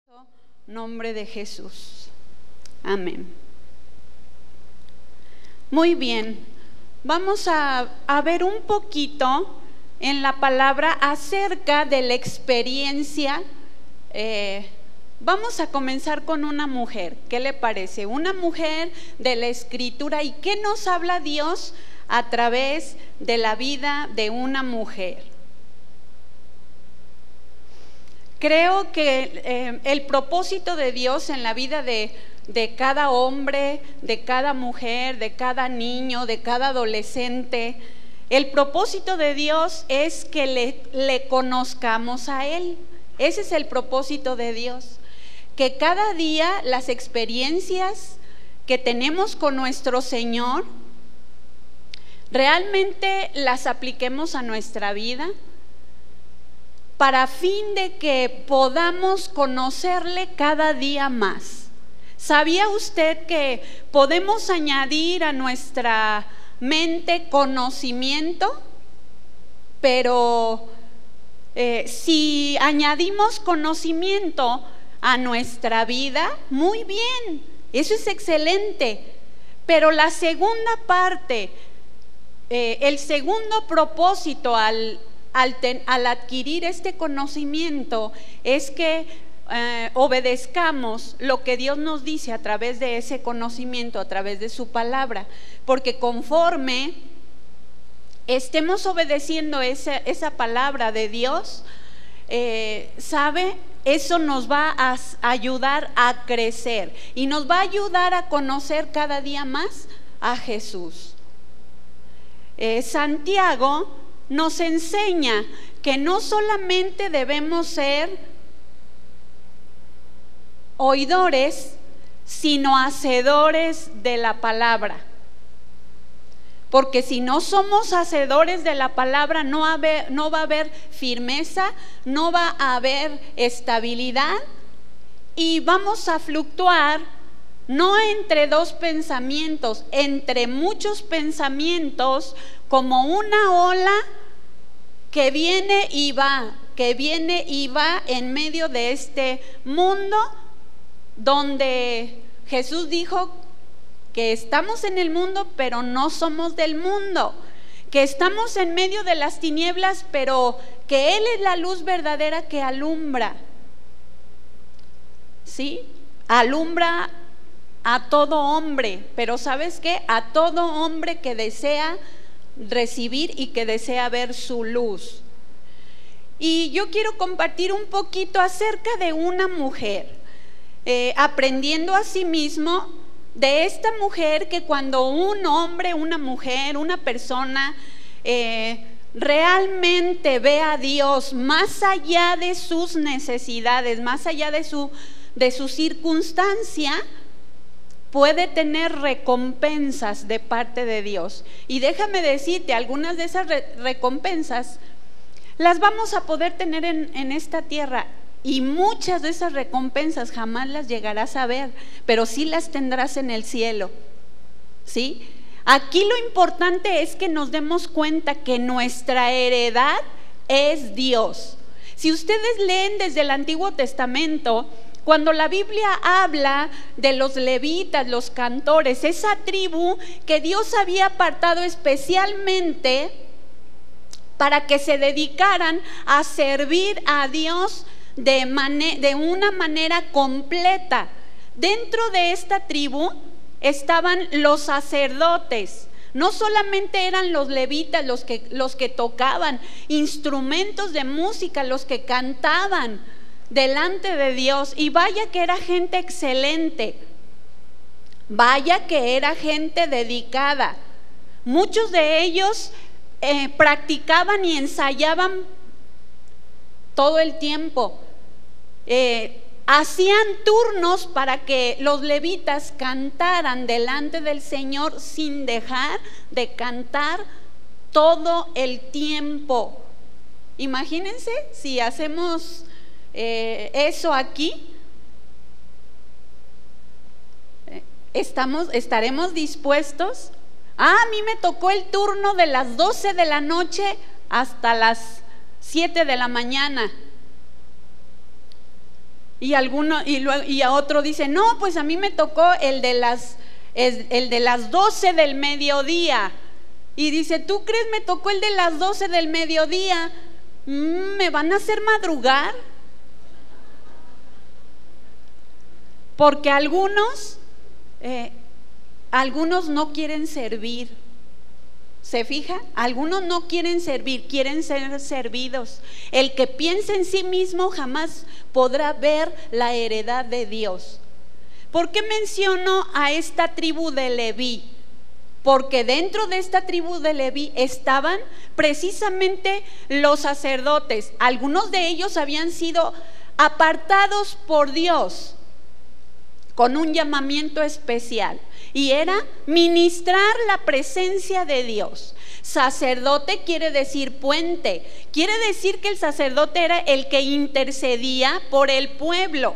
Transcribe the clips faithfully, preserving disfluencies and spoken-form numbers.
Nombre de Jesús. Amén. Muy bien, vamos a, a ver un poquito en la palabra acerca de la experiencia. Eh, vamos a comenzar con una mujer. ¿Qué le parece? Una mujer de la Escritura. ¿Y qué nos habla Dios a través de la vida de una mujer? Creo que eh, el propósito de Dios en la vida de, de cada hombre, de cada mujer, de cada niño, de cada adolescente, el propósito de Dios es que le, le conozcamos a Él. Ese es el propósito de Dios, que cada día las experiencias que tenemos con nuestro Señor realmente las apliquemos a nuestra vida, para fin de que podamos conocerle cada día más. ¿Sabía usted que podemos añadir a nuestra mente conocimiento? Pero eh, si añadimos conocimiento a nuestra vida, muy bien, eso es excelente. Pero la segunda parte, eh, el segundo propósito al Al, ten, al adquirir este conocimiento es que eh, obedezcamos lo que Dios nos dice a través de ese conocimiento, a través de su palabra, porque conforme estemos obedeciendo esa, esa palabra de Dios, eh, ¿sabe? Eso nos va a ayudar a crecer y nos va a ayudar a conocer cada día más a Jesús. eh, Santiago nos enseña que no solamente debemos ser oidores, sino hacedores de la palabra. Porque si no somos hacedores de la palabra, no, haber, no va a haber firmeza, no va a haber estabilidad y vamos a fluctuar no entre dos pensamientos, entre muchos pensamientos, como una ola que viene y va, que viene y va en medio de este mundo donde Jesús dijo que estamos en el mundo pero no somos del mundo, que estamos en medio de las tinieblas pero que Él es la luz verdadera que alumbra, ¿sí? Alumbra a todo hombre, pero ¿sabes qué? A todo hombre que desea recibir y que desea ver su luz. Y yo quiero compartir un poquito acerca de una mujer, eh, aprendiendo a sí mismo de esta mujer, que cuando un hombre, una mujer, una persona eh, realmente ve a Dios más allá de sus necesidades, más allá de su, de su circunstancia, puede tener recompensas de parte de Dios. Y déjame decirte, algunas de esas re recompensas las vamos a poder tener en, en esta tierra, y muchas de esas recompensas jamás las llegarás a ver, pero sí las tendrás en el cielo, ¿sí? Aquí lo importante es que nos demos cuenta que nuestra heredad es Dios. Si ustedes leen desde el Antiguo Testamento, cuando la Biblia habla de los levitas, los cantores, esa tribu que Dios había apartado especialmente para que se dedicaran a servir a Dios de, de una manera completa. Dentro de esta tribu estaban los sacerdotes. No solamente eran los levitas los que, los que tocaban instrumentos de música, los que cantaban delante de Dios, y vaya que era gente excelente, vaya que era gente dedicada. Muchos de ellos eh, practicaban y ensayaban todo el tiempo, eh, hacían turnos para que los levitas cantaran delante del Señor sin dejar de cantar todo el tiempo. Imagínense si hacemos Eh, eso aquí, estamos, estaremos dispuestos. Ah, a mí me tocó el turno de las doce de la noche hasta las siete de la mañana. Y, alguno, y, luego, y a otro dice, no, pues a mí me tocó el de las, el, el de las doce del mediodía. Y dice, ¿tú crees me tocó el de las doce del mediodía? Mm, ¿Me van a hacer madrugar? Porque algunos, eh, algunos no quieren servir. ¿Se fija? Algunos no quieren servir, quieren ser servidos. El que piensa en sí mismo jamás podrá ver la heredad de Dios. ¿Por qué menciono a esta tribu de Leví? Porque dentro de esta tribu de Leví estaban precisamente los sacerdotes. Algunos de ellos habían sido apartados por Dios con un llamamiento especial, y era ministrar la presencia de Dios. Sacerdote quiere decir puente, quiere decir que el sacerdote era el que intercedía por el pueblo.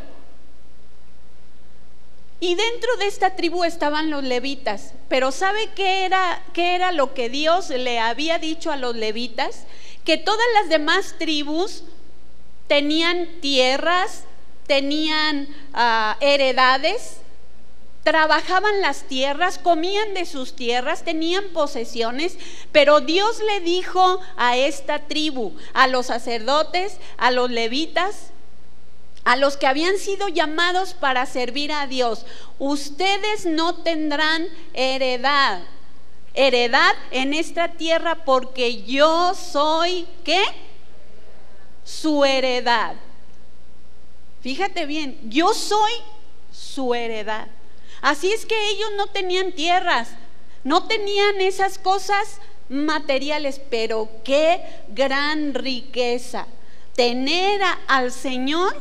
Y dentro de esta tribu estaban los levitas, pero ¿sabe qué era, qué era lo que Dios le había dicho a los levitas? Que todas las demás tribus tenían tierras, tenían uh, heredades, trabajaban las tierras, comían de sus tierras, tenían posesiones, pero Dios le dijo a esta tribu, a los sacerdotes, a los levitas, a los que habían sido llamados para servir a Dios, ustedes no tendrán heredad, heredad en esta tierra, porque yo soy, ¿qué? Su heredad. Fíjate bien, yo soy su heredad. Así es que ellos no tenían tierras, no tenían esas cosas materiales, pero qué gran riqueza tener a, al Señor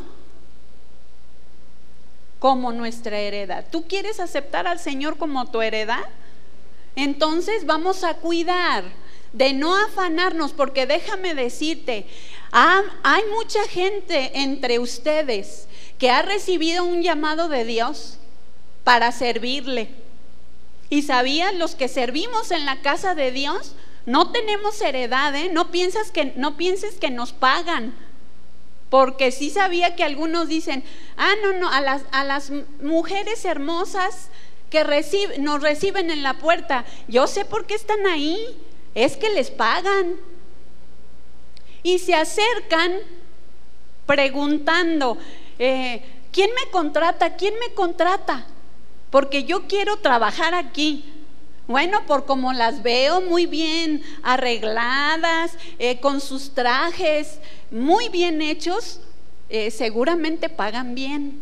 como nuestra heredad. ¿Tú quieres aceptar al Señor como tu heredad? Entonces vamos a cuidar de no afanarnos, porque déjame decirte, ah, hay mucha gente entre ustedes que ha recibido un llamado de Dios para servirle. Y sabías, los que servimos en la casa de Dios no tenemos heredad, ¿eh? No piensas que, no pienses que nos pagan, porque sí sabía que algunos dicen, ah, no, no, a las, a las mujeres hermosas que recibe, nos reciben en la puerta, yo sé por qué están ahí, es que les pagan. Y se acercan preguntando, eh, ¿quién me contrata? ¿Quién me contrata? Porque yo quiero trabajar aquí. Bueno, por como las veo muy bien arregladas, eh, con sus trajes muy bien hechos, eh, seguramente pagan bien.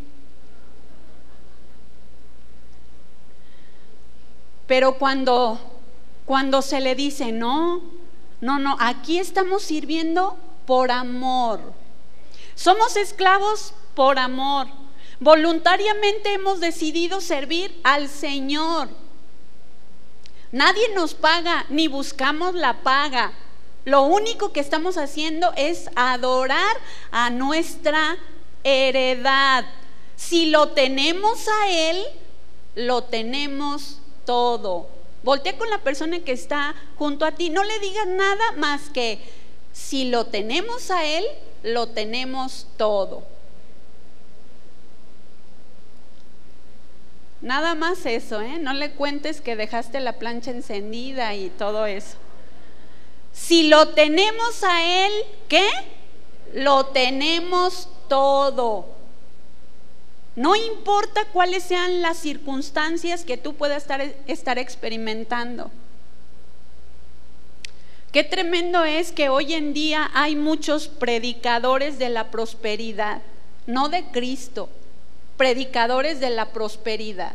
Pero cuando, cuando se le dice, no, no, no, aquí estamos sirviendo por amor. Somos esclavos por amor. Voluntariamente hemos decidido servir al Señor. Nadie nos paga, ni buscamos la paga. Lo único que estamos haciendo es adorar a nuestra heredad. Si lo tenemos a Él, lo tenemos todo. Voltea con la persona que está junto a ti, no le digas nada más que, si lo tenemos a Él, lo tenemos todo. Nada más eso, ¿eh? No le cuentes que dejaste la plancha encendida y todo eso. Si lo tenemos a Él, ¿qué? Lo tenemos todo. No importa cuáles sean las circunstancias que tú puedas estar, estar experimentando. Qué tremendo es que hoy en día hay muchos predicadores de la prosperidad, no de Cristo, predicadores de la prosperidad.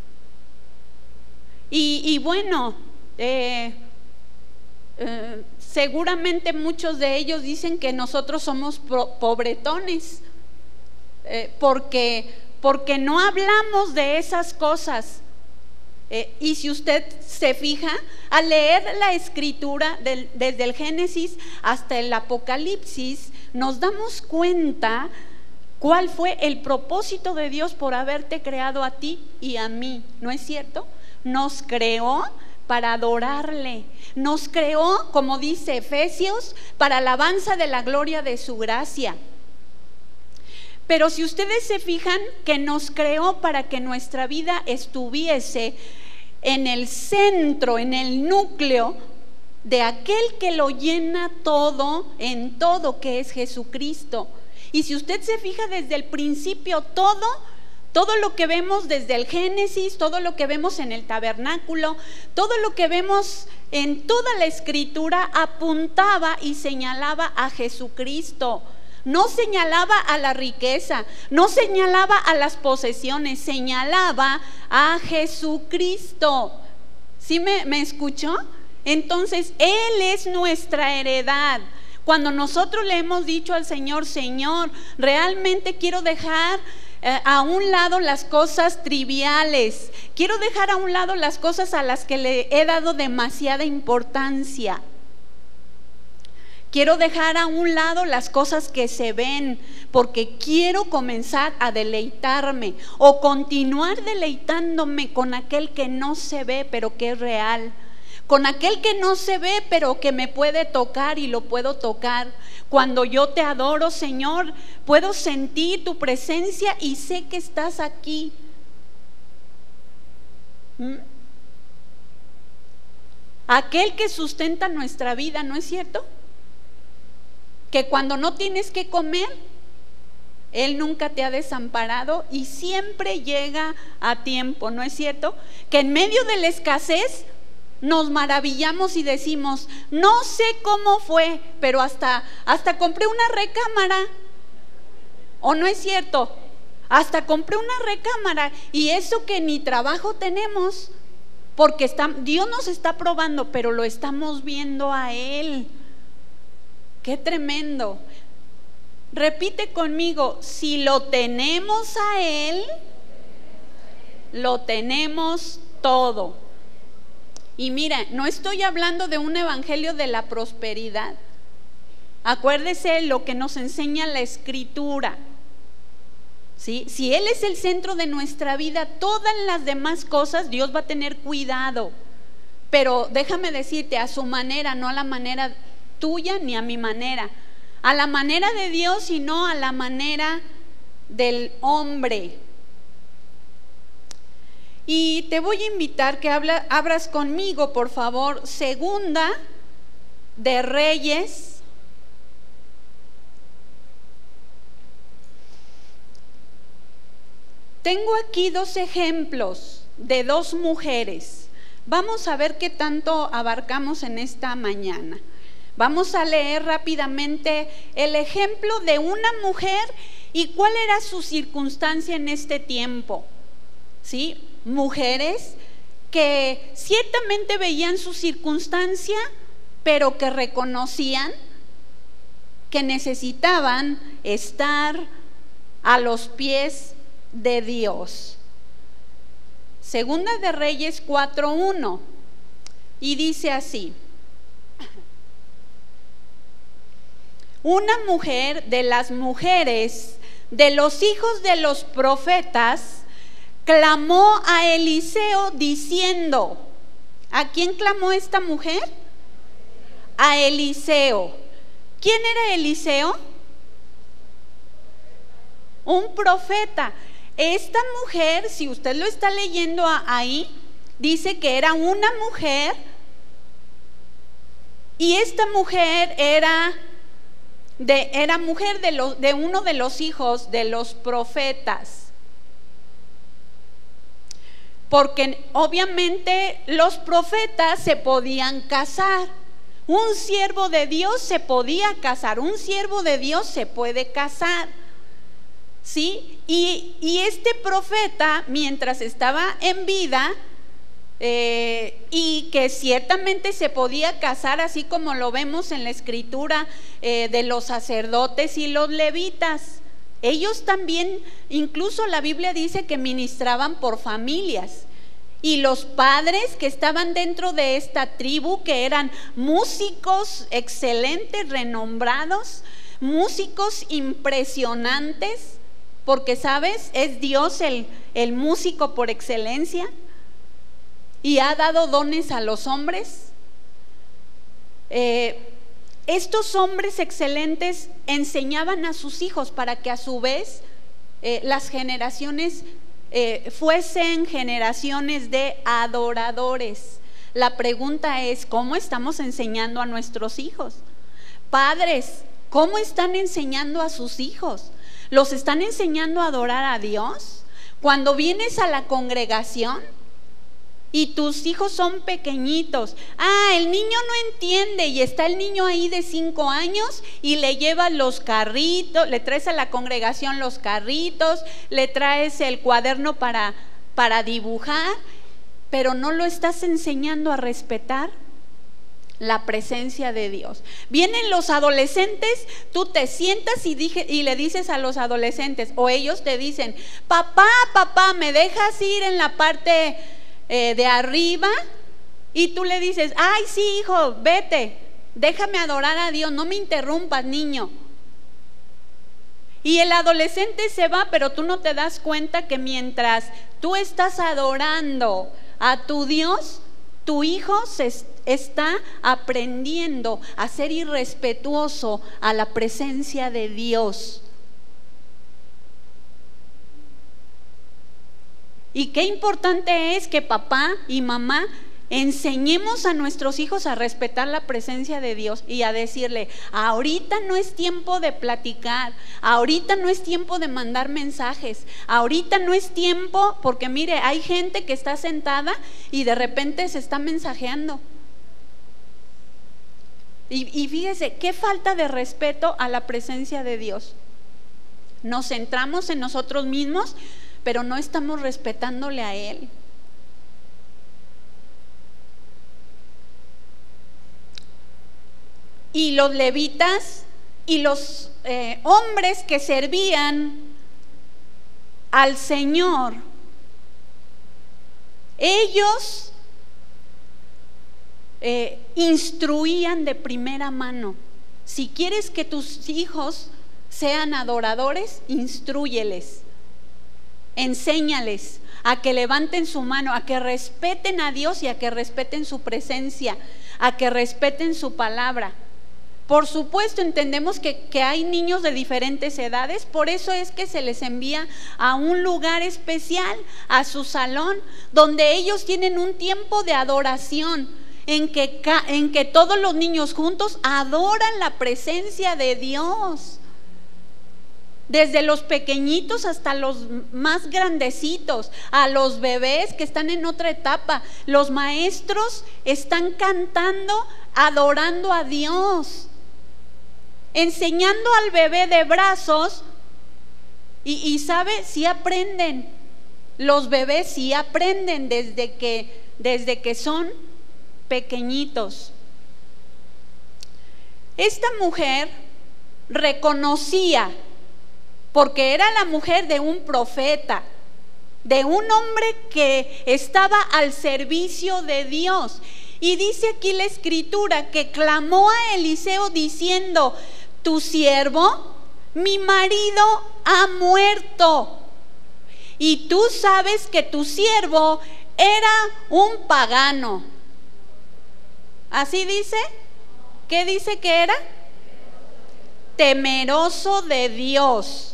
Y, y bueno, eh, eh, seguramente muchos de ellos dicen que nosotros somos pobretones, eh, porque, porque no hablamos de esas cosas. Eh, y si usted se fija, al leer la escritura del, desde el Génesis hasta el Apocalipsis, nos damos cuenta cuál fue el propósito de Dios por haberte creado a ti y a mí, ¿no es cierto? Nos creó para adorarle, nos creó, como dice Efesios, para alabanza de la gloria de su gracia. Pero si ustedes se fijan que nos creó para que nuestra vida estuviese en el centro, en el núcleo de aquel que lo llena todo, en todo, que es Jesucristo. Y si usted se fija desde el principio, todo, todo lo que vemos desde el Génesis, todo lo que vemos en el tabernáculo, todo lo que vemos en toda la Escritura apuntaba y señalaba a Jesucristo. No señalaba a la riqueza, no señalaba a las posesiones, señalaba a Jesucristo. ¿Sí me, me escuchó? Entonces, Él es nuestra heredad. Cuando nosotros le hemos dicho al Señor, Señor, realmente quiero dejar eh, a un lado las cosas triviales, quiero dejar a un lado las cosas a las que le he dado demasiada importancia. Quiero dejar a un lado las cosas que se ven, porque quiero comenzar a deleitarme o continuar deleitándome con aquel que no se ve, pero que es real. Con aquel que no se ve, pero que me puede tocar y lo puedo tocar. Cuando yo te adoro, Señor, puedo sentir tu presencia y sé que estás aquí. ¿Mm? Aquel que sustenta nuestra vida, ¿no es cierto? Que cuando no tienes que comer, Él nunca te ha desamparado y siempre llega a tiempo, ¿no es cierto? Que en medio de la escasez nos maravillamos y decimos, no sé cómo fue, pero hasta, hasta compré una recámara. ¿O no es cierto? Hasta compré una recámara, y eso que ni trabajo tenemos, porque está, Dios nos está probando, pero lo estamos viendo a Él. ¡Qué tremendo! Repite conmigo, si lo tenemos a Él, lo tenemos todo. Y mira, no estoy hablando de un evangelio de la prosperidad. Acuérdese lo que nos enseña la Escritura. ¿Sí? Si Él es el centro de nuestra vida, todas las demás cosas Dios va a tener cuidado. Pero déjame decirte, a su manera, no a la manera tuya ni a mi manera, a la manera de Dios y no a la manera del hombre. Y te voy a invitar que habla, abras conmigo, por favor, Segunda de Reyes, tengo aquí dos ejemplos de dos mujeres. Vamos a ver qué tanto abarcamos en esta mañana. Vamos a leer rápidamente el ejemplo de una mujer y cuál era su circunstancia en este tiempo. ¿Sí? Mujeres que ciertamente veían su circunstancia, pero que reconocían que necesitaban estar a los pies de Dios. Segunda de Reyes cuatro uno, y dice así: una mujer de las mujeres de los hijos de los profetas clamó a Eliseo diciendo, ¿a quién clamó esta mujer? A Eliseo. ¿Quién era Eliseo? Un profeta. Esta mujer, si usted lo está leyendo ahí, dice que era una mujer, y esta mujer era de, era mujer de, lo, de uno de los hijos de los profetas. Porque obviamente los profetas se podían casar. Un siervo de Dios se podía casar, un siervo de Dios se puede casar. ¿Sí? Y, y este profeta, mientras estaba en vida, eh, y que ciertamente se podía casar, así como lo vemos en la Escritura eh, de los sacerdotes y los levitas. Ellos también, incluso la Biblia dice que ministraban por familias. Y los padres que estaban dentro de esta tribu, que eran músicos excelentes, renombrados, músicos impresionantes, porque sabes, es Dios el, el músico por excelencia, y ha dado dones a los hombres. Eh, estos hombres excelentes enseñaban a sus hijos para que a su vez eh, las generaciones eh, fuesen generaciones de adoradores. La pregunta es, ¿cómo estamos enseñando a nuestros hijos? Padres, ¿cómo están enseñando a sus hijos? ¿Los están enseñando a adorar a Dios? Cuando vienes a la congregación y tus hijos son pequeñitos, ah, el niño no entiende y está el niño ahí de cinco años y le llevas los carritos, le traes a la congregación los carritos, le traes el cuaderno para, para dibujar, pero no lo estás enseñando a respetar la presencia de Dios. Vienen los adolescentes, tú te sientas y, dije, y le dices a los adolescentes, o ellos te dicen, papá, papá, ¿me dejas ir en la parte eh, de arriba? Y tú le dices, ay, sí, hijo, vete, déjame adorar a Dios, no me interrumpas, niño. Y el adolescente se va, pero tú no te das cuenta que mientras tú estás adorando a tu Dios, tu hijo se está aprendiendo a ser irrespetuoso a la presencia de Dios. Y qué importante es que papá y mamá enseñemos a nuestros hijos a respetar la presencia de Dios y a decirle, ahorita no es tiempo de platicar, ahorita no es tiempo de mandar mensajes, ahorita no es tiempo, porque mire, hay gente que está sentada y de repente se está mensajeando. Y, y fíjese, qué falta de respeto a la presencia de Dios. Nos centramos en nosotros mismos, pero no estamos respetándole a Él. Y los levitas y los eh, hombres que servían al Señor, ellos eh, instruían de primera mano. Si quieres que tus hijos sean adoradores, instrúyeles, enséñales a que levanten su mano, a que respeten a Dios y a que respeten su presencia, a que respeten su palabra. Por supuesto, entendemos que, que hay niños de diferentes edades, por eso es que se les envía a un lugar especial, a su salón, donde ellos tienen un tiempo de adoración, en que, en que todos los niños juntos adoran la presencia de Dios. Desde los pequeñitos hasta los más grandecitos, a los bebés que están en otra etapa, los maestros están cantando, adorando a Dios, enseñando al bebé de brazos. Y, y sabe, sí aprenden, los bebés sí aprenden desde que, desde que son pequeñitos. Esta mujer reconocía, porque era la mujer de un profeta, de un hombre que estaba al servicio de Dios. Y dice aquí la escritura que clamó a Eliseo diciendo, tu siervo, mi marido ha muerto. Y tú sabes que tu siervo era un pagano. ¿Así dice? ¿Qué dice que era? Temeroso de Dios.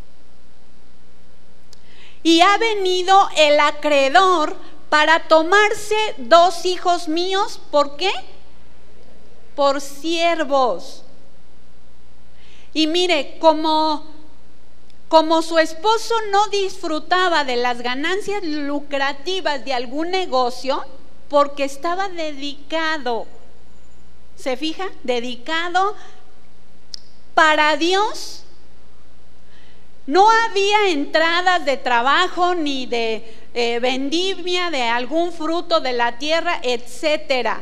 Y ha venido el acreedor para tomarse dos hijos míos. ¿Por qué? Por siervos. Y mire, como, como su esposo no disfrutaba de las ganancias lucrativas de algún negocio, porque estaba dedicado, ¿se fija? Dedicado para Dios. No había entradas de trabajo ni de eh, vendimia de algún fruto de la tierra, etcétera.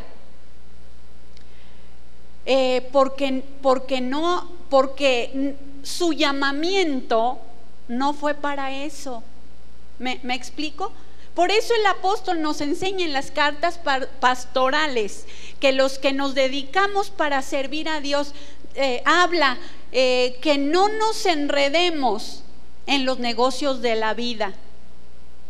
Eh, porque, porque, no, porque su llamamiento no fue para eso. ¿Me, me explico? Por eso el apóstol nos enseña en las cartas pastorales que los que nos dedicamos para servir a Dios, eh, habla eh, que no nos enredemos en los negocios de la vida.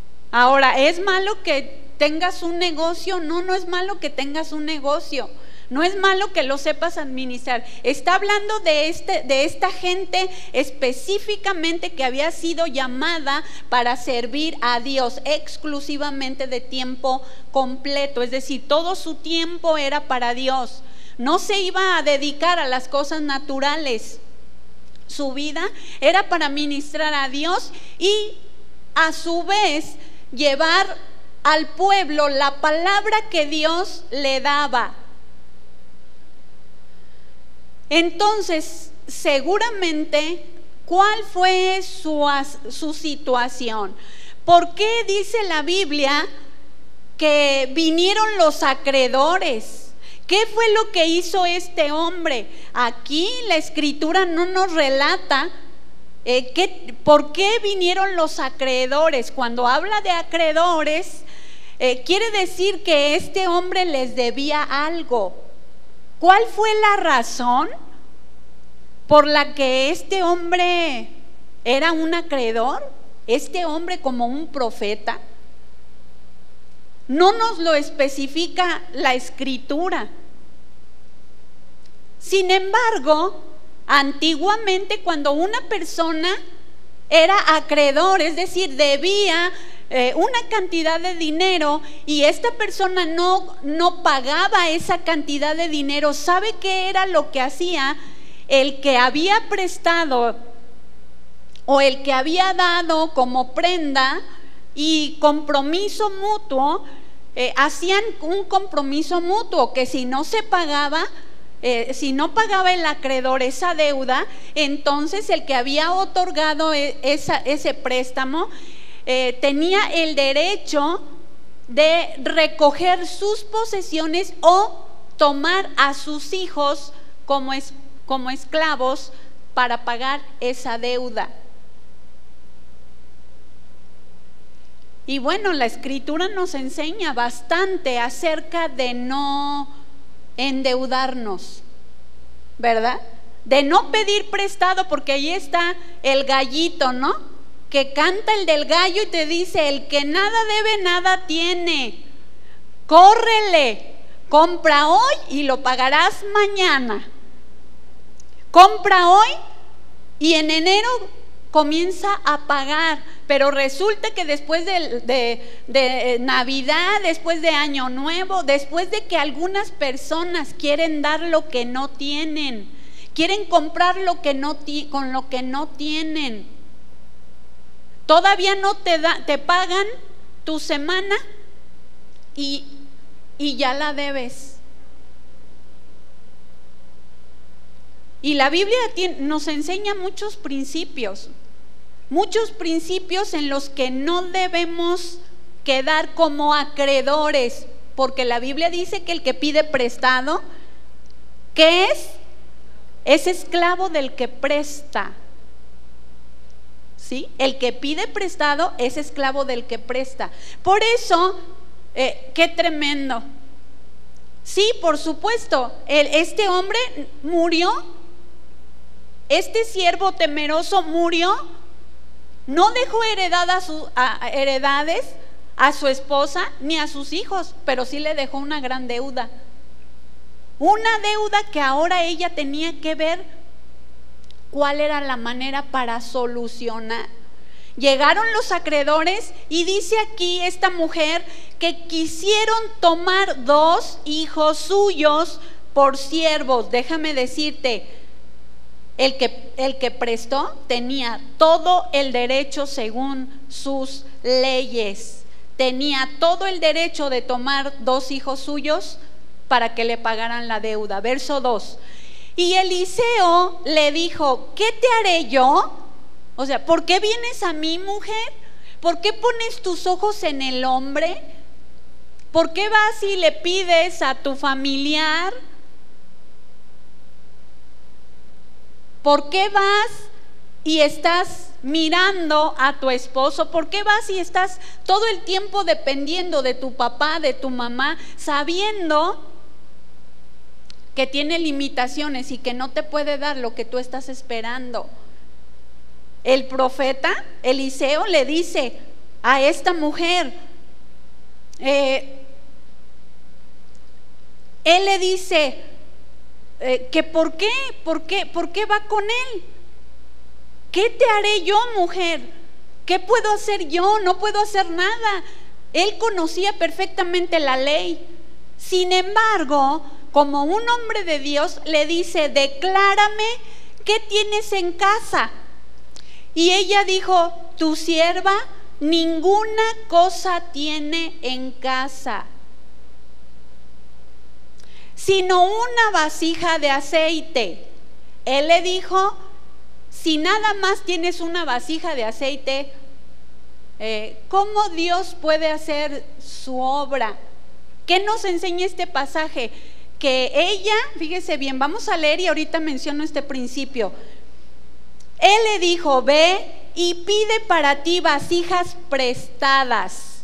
Ahora, ¿es malo que tengas un negocio? No, no es malo que tengas un negocio, No es malo que lo sepas administrar. Está hablando de, este, de esta gente específicamente que había sido llamada para servir a Dios exclusivamente de tiempo completo. Es decir, todo su tiempo era para Dios. No se iba a dedicar a las cosas naturales. Su vida era para ministrar a Dios y a su vez llevar al pueblo la palabra que Dios le daba. Entonces, seguramente, ¿cuál fue su, su situación? ¿Por qué dice la Biblia que vinieron los acreedores? ¿Qué fue lo que hizo este hombre? Aquí la Escritura no nos relata eh, qué, por qué vinieron los acreedores. Cuando habla de acreedores, eh, quiere decir que este hombre les debía algo. ¿Cuál fue la razón por la que este hombre era un acreedor? Este hombre como un profeta. No nos lo especifica la Escritura. Sin embargo, antiguamente cuando una persona era acreedor, es decir, debía eh, una cantidad de dinero y esta persona no, no pagaba esa cantidad de dinero, ¿sabe qué era lo que hacía? El que había prestado o el que había dado como prenda y compromiso mutuo, eh, hacían un compromiso mutuo que si no se pagaba, Eh, si no pagaba el acreedor esa deuda, entonces el que había otorgado esa, ese préstamo eh, tenía el derecho de recoger sus posesiones o tomar a sus hijos como, es, como esclavos para pagar esa deuda. Y bueno, la Escritura nos enseña bastante acerca de no endeudarnos, ¿verdad? De no pedir prestado, porque ahí está el gallito, ¿no? Que canta el del gallo y te dice: el que nada debe, nada tiene. Córrele, compra hoy y lo pagarás mañana. Compra hoy y en enero comienza a pagar. Pero resulta que después de, de, de Navidad, después de Año Nuevo, después de que algunas personas quieren dar lo que no tienen, quieren comprar lo que no con lo que no tienen, todavía no te, da, te pagan tu semana y, y ya la debes. Y la Biblia tiene, nos enseña muchos principios. Muchos principios en los que no debemos quedar como acreedores, porque la Biblia dice que el que pide prestado, ¿qué es? Es esclavo del que presta. ¿Sí? El que pide prestado es esclavo del que presta. Por eso, eh, qué tremendo. Sí, por supuesto, el, este hombre murió, este siervo temeroso murió. No dejó heredad a su, a, a heredades a su esposa ni a sus hijos, pero sí le dejó una gran deuda. Una deuda que ahora ella tenía que ver cuál era la manera para solucionar. Llegaron los acreedores y dice aquí esta mujer que quisieron tomar dos hijos suyos por siervos. Déjame decirte, El que, el que prestó tenía todo el derecho según sus leyes. Tenía todo el derecho de tomar dos hijos suyos para que le pagaran la deuda. Verso dos. Y Eliseo le dijo: ¿qué te haré yo? O sea, ¿por qué vienes a mí, mujer? ¿Por qué pones tus ojos en el hombre? ¿Por qué vas y le pides a tu familiar? ¿Por qué vas y estás mirando a tu esposo? ¿Por qué vas y estás todo el tiempo dependiendo de tu papá, de tu mamá, sabiendo que tiene limitaciones y que no te puede dar lo que tú estás esperando? El profeta Eliseo le dice a esta mujer: eh, él le dice eh, que por qué, por qué, por qué va con él. ¿Qué te haré yo, mujer? ¿Qué puedo hacer yo? No puedo hacer nada. Él conocía perfectamente la ley. Sin embargo, como un hombre de Dios, le dice: declárame qué tienes en casa. Y ella dijo: tu sierva ninguna cosa tiene en casa, sino una vasija de aceite. Él le dijo: si nada más tienes una vasija de aceite, eh, ¿cómo Dios puede hacer su obra? ¿Qué nos enseña este pasaje? Que ella, fíjese bien, vamos a leer y ahorita menciono este principio. Él le dijo: ve y pide para ti vasijas prestadas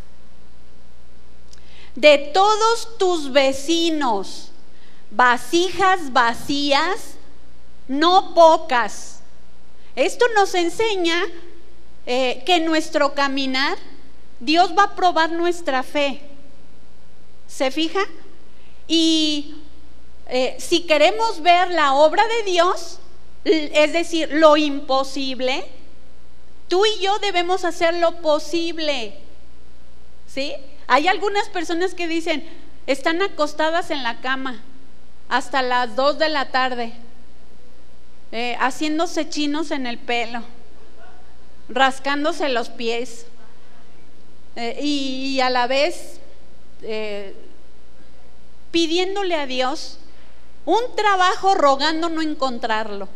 de todos tus vecinos, vasijas vacías, no pocas. Esto nos enseña eh, que en nuestro caminar Dios va a probar nuestra fe. ¿Se fija? Y eh, si queremos ver la obra de Dios, es decir, lo imposible, tú y yo debemos hacer lo posible. ¿Sí? Hay algunas personas que dicen, están acostadas en la cama hasta las dos de la tarde, eh, haciéndose chinos en el pelo, rascándose los pies, eh, y, y a la vez eh, pidiéndole a Dios un trabajo, rogando no encontrarlo.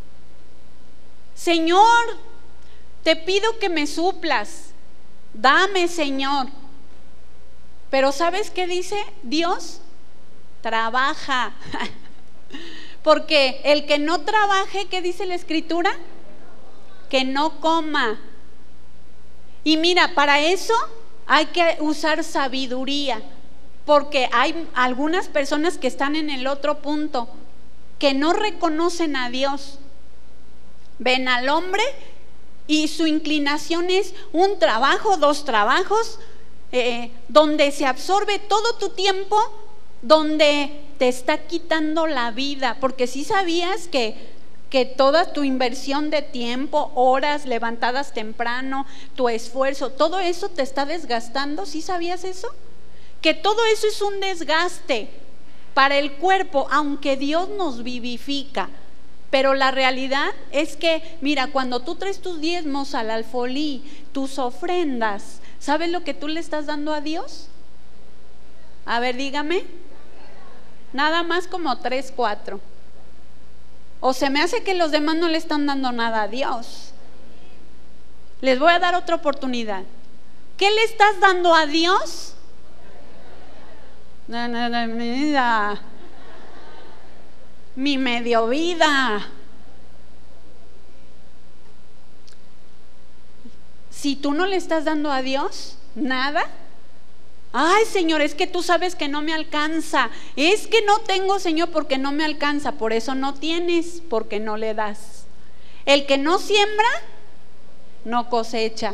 Señor, te pido que me suplas, dame, Señor. Pero ¿sabes qué dice Dios? Trabaja. Porque el que no trabaje, ¿qué dice la Escritura? Que no coma. Y mira, para eso hay que usar sabiduría, porque hay algunas personas que están en el otro punto, que no reconocen a Dios. Ven al hombre y su inclinación es un trabajo, dos trabajos, eh, donde se absorbe todo tu tiempo, donde te está quitando la vida. Porque si sabías que, que toda tu inversión de tiempo, horas levantadas temprano, tu esfuerzo, todo eso te está desgastando. ¿Sí sabías eso? Que todo eso es un desgaste para el cuerpo, aunque Dios nos vivifica. Pero la realidad es que, mira, cuando tú traes tus diezmos al alfolí, tus ofrendas, ¿sabes lo que tú le estás dando a Dios? A ver, dígame. Nada más como tres, cuatro. O se me hace que los demás no le están dando nada a Dios. Les voy a dar otra oportunidad. ¿Qué le estás dando a Dios? No, no, no, mira. Mi medio vida. Si tú no le estás dando a Dios nada, ay, Señor, es que tú sabes que no me alcanza, es que no tengo, Señor, porque no me alcanza. Por eso no tienes, porque no le das. El que no siembra, no cosecha.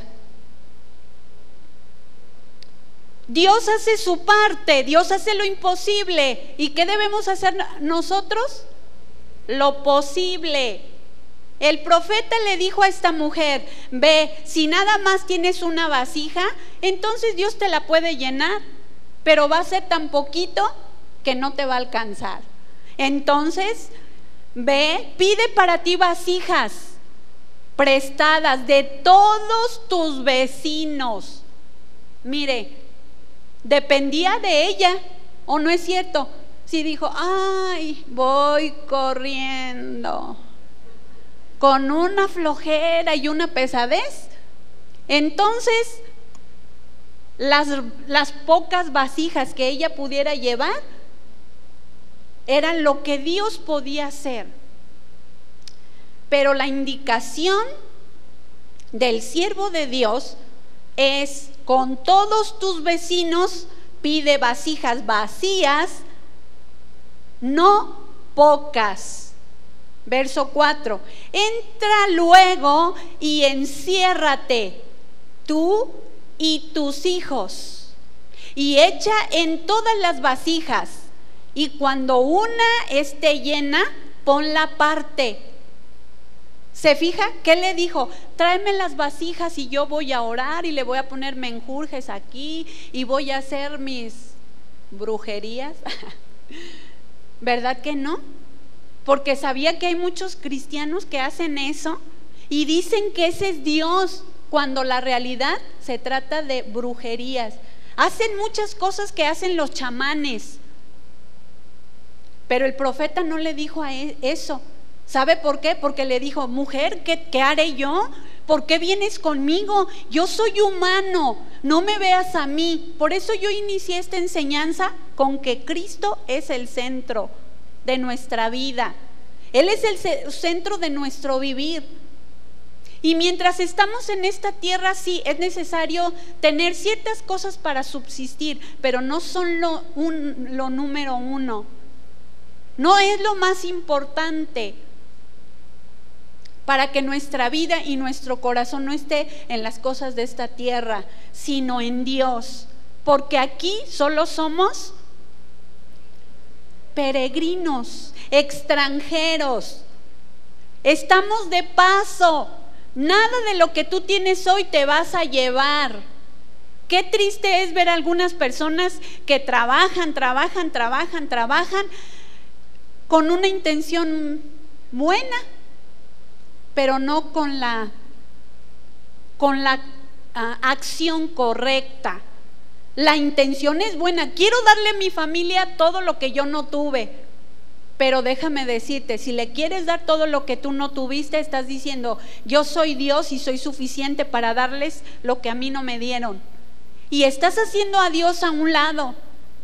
Dios hace su parte, Dios hace lo imposible. ¿Y qué debemos hacer nosotros? Lo posible. El profeta le dijo a esta mujer: ve, si nada más tienes una vasija, entonces Dios te la puede llenar, pero va a ser tan poquito que no te va a alcanzar. Entonces, ve, pide para ti vasijas prestadas de todos tus vecinos. Mire, dependía de ella, ¿o no es cierto? Si dijo, ay, voy corriendo con una flojera y una pesadez, entonces las, las pocas vasijas que ella pudiera llevar eran lo que Dios podía hacer. Pero la indicación del siervo de Dios es: con todos tus vecinos pide vasijas vacías, no pocas. Verso cuatro: entra luego y enciérrate, tú y tus hijos, y echa en todas las vasijas, y cuando una esté llena, ponla aparte. ¿Se fija? ¿Qué le dijo? Tráeme las vasijas y yo voy a orar y le voy a poner menjurjes aquí y voy a hacer mis brujerías. ¿Verdad que no? Porque sabía que hay muchos cristianos que hacen eso y dicen que ese es Dios, cuando la realidad se trata de brujerías. Hacen muchas cosas que hacen los chamanes, pero el profeta no le dijo a él eso. ¿Sabe por qué? Porque le dijo: mujer, ¿qué, qué haré yo? ¿Por qué vienes conmigo? Yo soy humano, no me veas a mí. Por eso yo inicié esta enseñanza con que Cristo es el centro de nuestra vida. Él es el centro de nuestro vivir. Y mientras estamos en esta tierra, sí, es necesario tener ciertas cosas para subsistir, pero no son lo, un, lo número uno. No es lo más importante para que nuestra vida y nuestro corazón no esté en las cosas de esta tierra, sino en Dios. Porque aquí solo somos peregrinos, extranjeros. Estamos de paso. Nada de lo que tú tienes hoy te vas a llevar. Qué triste es ver a algunas personas que trabajan, trabajan, trabajan, trabajan con una intención buena, pero no con la, con la uh, acción correcta. La intención es buena, quiero darle a mi familia todo lo que yo no tuve, pero déjame decirte, si le quieres dar todo lo que tú no tuviste, estás diciendo: yo soy Dios y soy suficiente para darles lo que a mí no me dieron. Y estás haciendo a Dios a un lado.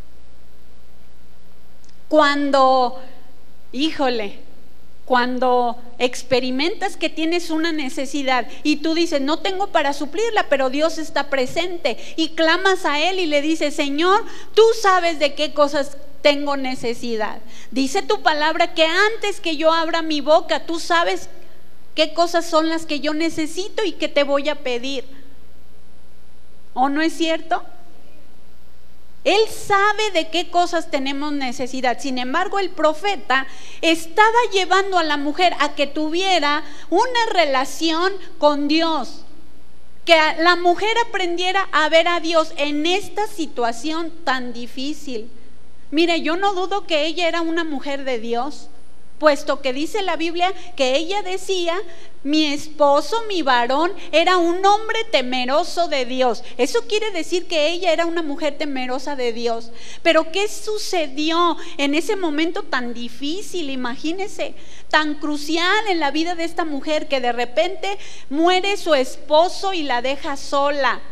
Cuando, híjole, cuando experimentas que tienes una necesidad y tú dices: no tengo para suplirla, pero Dios está presente, y clamas a Él y le dices: Señor, tú sabes de qué cosas tengo necesidad. Dice tu palabra que antes que yo abra mi boca, tú sabes qué cosas son las que yo necesito y que te voy a pedir. ¿O no es cierto? Él sabe de qué cosas tenemos necesidad. Sin embargo, el profeta estaba llevando a la mujer a que tuviera una relación con Dios, que la mujer aprendiera a ver a Dios en esta situación tan difícil. Mire, yo no dudo que ella era una mujer de Dios, puesto que dice la Biblia que ella decía: mi esposo, mi varón, era un hombre temeroso de Dios. Eso quiere decir que ella era una mujer temerosa de Dios. Pero ¿qué sucedió en ese momento tan difícil? Imagínese, tan crucial en la vida de esta mujer, que de repente muere su esposo y la deja sola.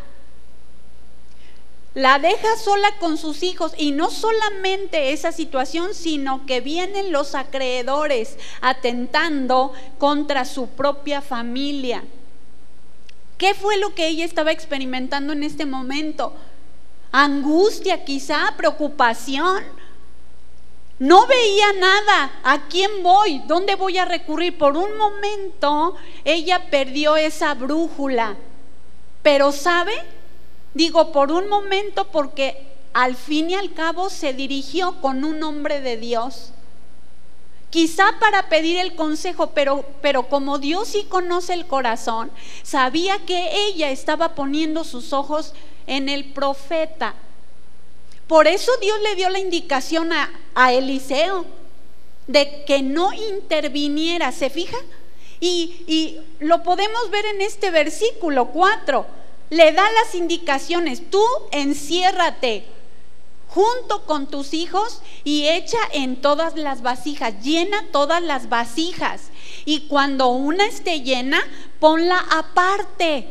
La deja sola con sus hijos, y no solamente esa situación, sino que vienen los acreedores atentando contra su propia familia. ¿Qué fue lo que ella estaba experimentando en este momento? Angustia, quizá, preocupación. No veía nada. ¿A quién voy? ¿Dónde voy a recurrir? Por un momento ella perdió esa brújula. Pero ¿sabe? Digo por un momento, porque al fin y al cabo se dirigió con un hombre de Dios, quizá para pedir el consejo, pero, pero como Dios sí conoce el corazón, sabía que ella estaba poniendo sus ojos en el profeta. Por eso Dios le dio la indicación a, a Eliseo de que no interviniera. ¿Se fija? Y, y lo podemos ver en este versículo cuatro. Le da las indicaciones: tú enciérrate junto con tus hijos y echa en todas las vasijas, llena todas las vasijas, y cuando una esté llena, ponla aparte.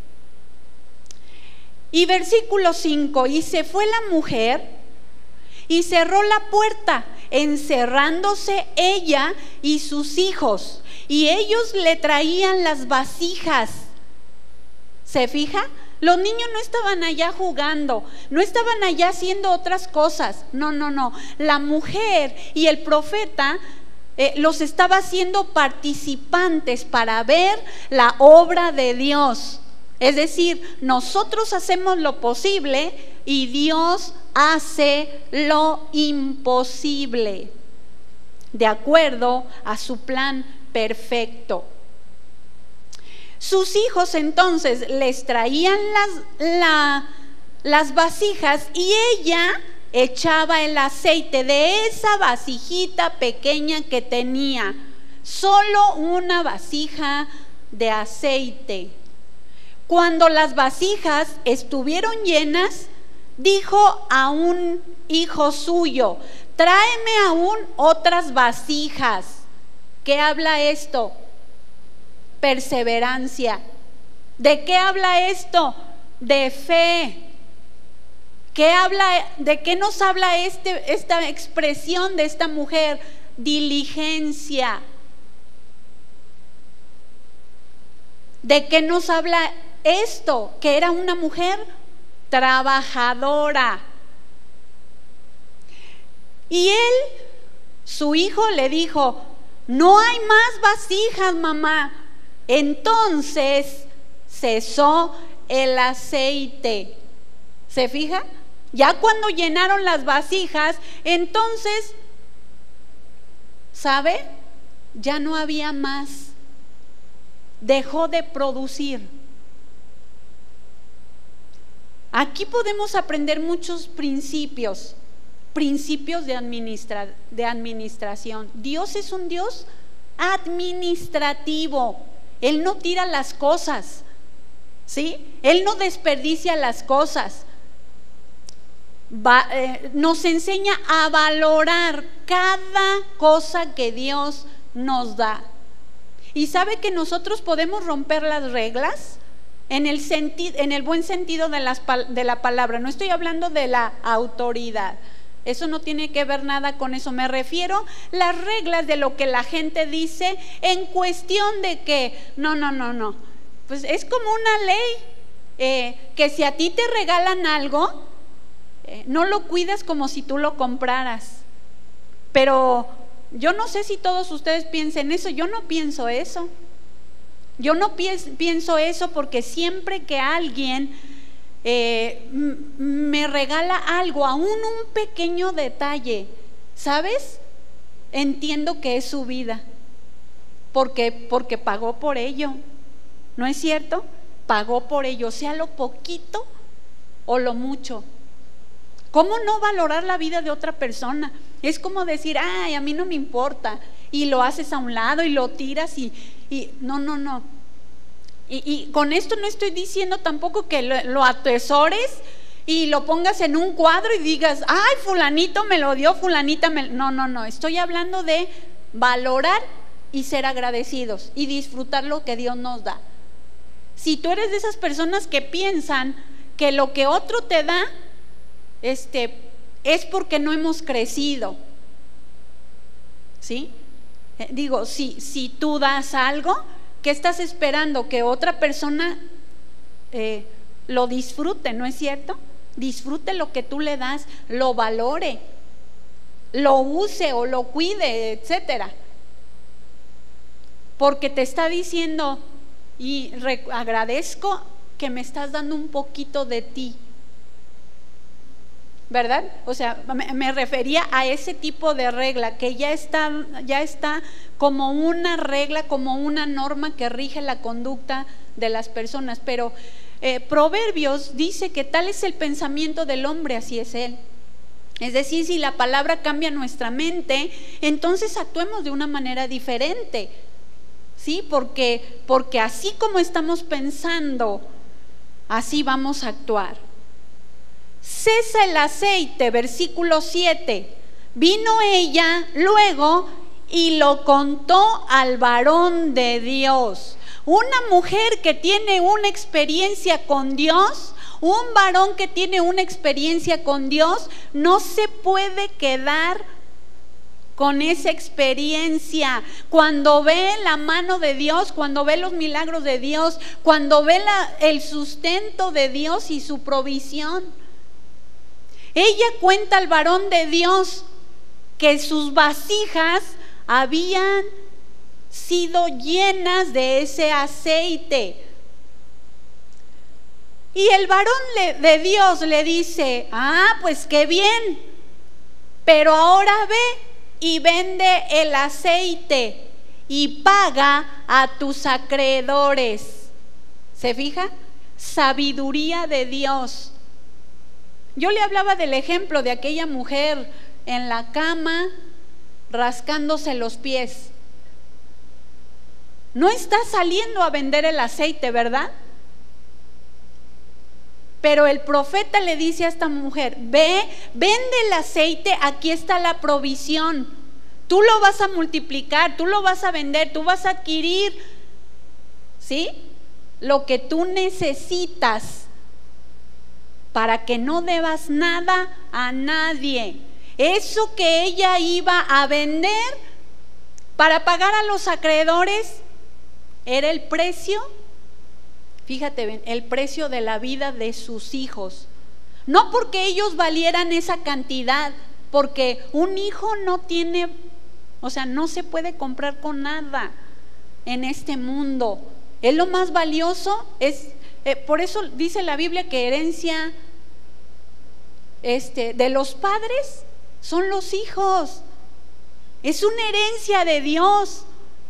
Y versículo cinco: y se fue la mujer y cerró la puerta, encerrándose ella y sus hijos, y ellos le traían las vasijas. ¿Se fija? Los niños no estaban allá jugando, no estaban allá haciendo otras cosas. No, no, no. La mujer y el profeta eh, los estaba haciendo participantes para ver la obra de Dios. Es decir, nosotros hacemos lo posible y Dios hace lo imposible, de acuerdo a su plan perfecto. Sus hijos entonces les traían las, la, las vasijas y ella echaba el aceite de esa vasijita pequeña que tenía, solo una vasija de aceite. Cuando las vasijas estuvieron llenas, dijo a un hijo suyo: tráeme aún otras vasijas. ¿Qué habla esto? Perseverancia. ¿De qué habla esto? De fe. ¿Qué habla, de qué nos habla este, esta expresión de esta mujer? Diligencia. ¿De qué nos habla esto? Que era una mujer trabajadora. Y él, su hijo, le dijo: no hay más vasijas, mamá. Entonces cesó el aceite. ¿Se fija? Ya cuando llenaron las vasijas, entonces, ¿sabe? Ya no había más. Dejó de producir. Aquí podemos aprender muchos principios, principios de, administra, de administración. Dios es un Dios administrativo. Él no tira las cosas, ¿sí? Él no desperdicia las cosas. Va, eh, nos enseña a valorar cada cosa que Dios nos da. ¿Y sabe que nosotros podemos romper las reglas? En el, senti en el buen sentido de, las, de la palabra. No estoy hablando de la autoridad. Eso no tiene que ver nada con eso. Me refiero a las reglas de lo que la gente dice en cuestión de que, no, no, no, no. Pues es como una ley, eh, que si a ti te regalan algo, eh, no lo cuidas como si tú lo compraras. Pero yo no sé si todos ustedes piensen eso. Yo no pienso eso. Yo no pienso eso porque siempre que alguien eh, me regala algo, aún un pequeño detalle, ¿sabes? Entiendo que es su vida, porque, porque pagó por ello, ¿no es cierto? Pagó por ello, sea lo poquito o lo mucho. ¿Cómo no valorar la vida de otra persona? Es como decir, ay, a mí no me importa, y lo haces a un lado y lo tiras y... Y no, no, no. Y, y con esto no estoy diciendo tampoco que lo, lo atesores y lo pongas en un cuadro y digas, ay, fulanito me lo dio, fulanita me... No, no, no. Estoy hablando de valorar y ser agradecidos y disfrutar lo que Dios nos da. Si tú eres de esas personas que piensan que lo que otro te da este, es porque no hemos crecido, ¿sí? Eh, digo, si, si tú das algo, ¿qué estás esperando? Que otra persona eh, lo disfrute, ¿no es cierto? Disfrute lo que tú le das, lo valore, lo use o lo cuide, etcétera. Porque te está diciendo, y agradezco que me estás dando un poquito de ti, ¿verdad? O sea, me, me refería a ese tipo de regla que ya está, ya está como una regla, como una norma que rige la conducta de las personas. Pero eh, Proverbios dice que tal es el pensamiento del hombre, así es él. Es decir, si la palabra cambia nuestra mente, entonces actuemos de una manera diferente, ¿sí? Porque, porque así como estamos pensando, así vamos a actuar. Cesa el aceite, versículo siete. Vino ella luego y lo contó al varón de Dios. Una mujer que tiene una experiencia con Dios, un varón que tiene una experiencia con Dios, no se puede quedar con esa experiencia. Cuando ve la mano de Dios, cuando ve los milagros de Dios, cuando ve la, el sustento de Dios y su provisión, ella cuenta al varón de Dios que sus vasijas habían sido llenas de ese aceite. Y el varón le, de Dios le dice, ah, pues qué bien, pero ahora ve y vende el aceite y paga a tus acreedores. ¿Se fija? Sabiduría de Dios. Yo le hablaba del ejemplo de aquella mujer en la cama rascándose los pies. No está saliendo a vender el aceite, ¿verdad? Pero el profeta le dice a esta mujer, ve, vende el aceite, aquí está la provisión. Tú lo vas a multiplicar, tú lo vas a vender, tú vas a adquirir, ¿sí? Lo que tú necesitas para que no debas nada a nadie. Eso que ella iba a vender para pagar a los acreedores era el precio. Fíjate bien, el precio de la vida de sus hijos. No porque ellos valieran esa cantidad, porque un hijo no tiene, o sea, no se puede comprar con nada en este mundo. Es lo más valioso, es, eh, por eso dice la Biblia que herencia este, de los padres son los hijos. Es una herencia de Dios.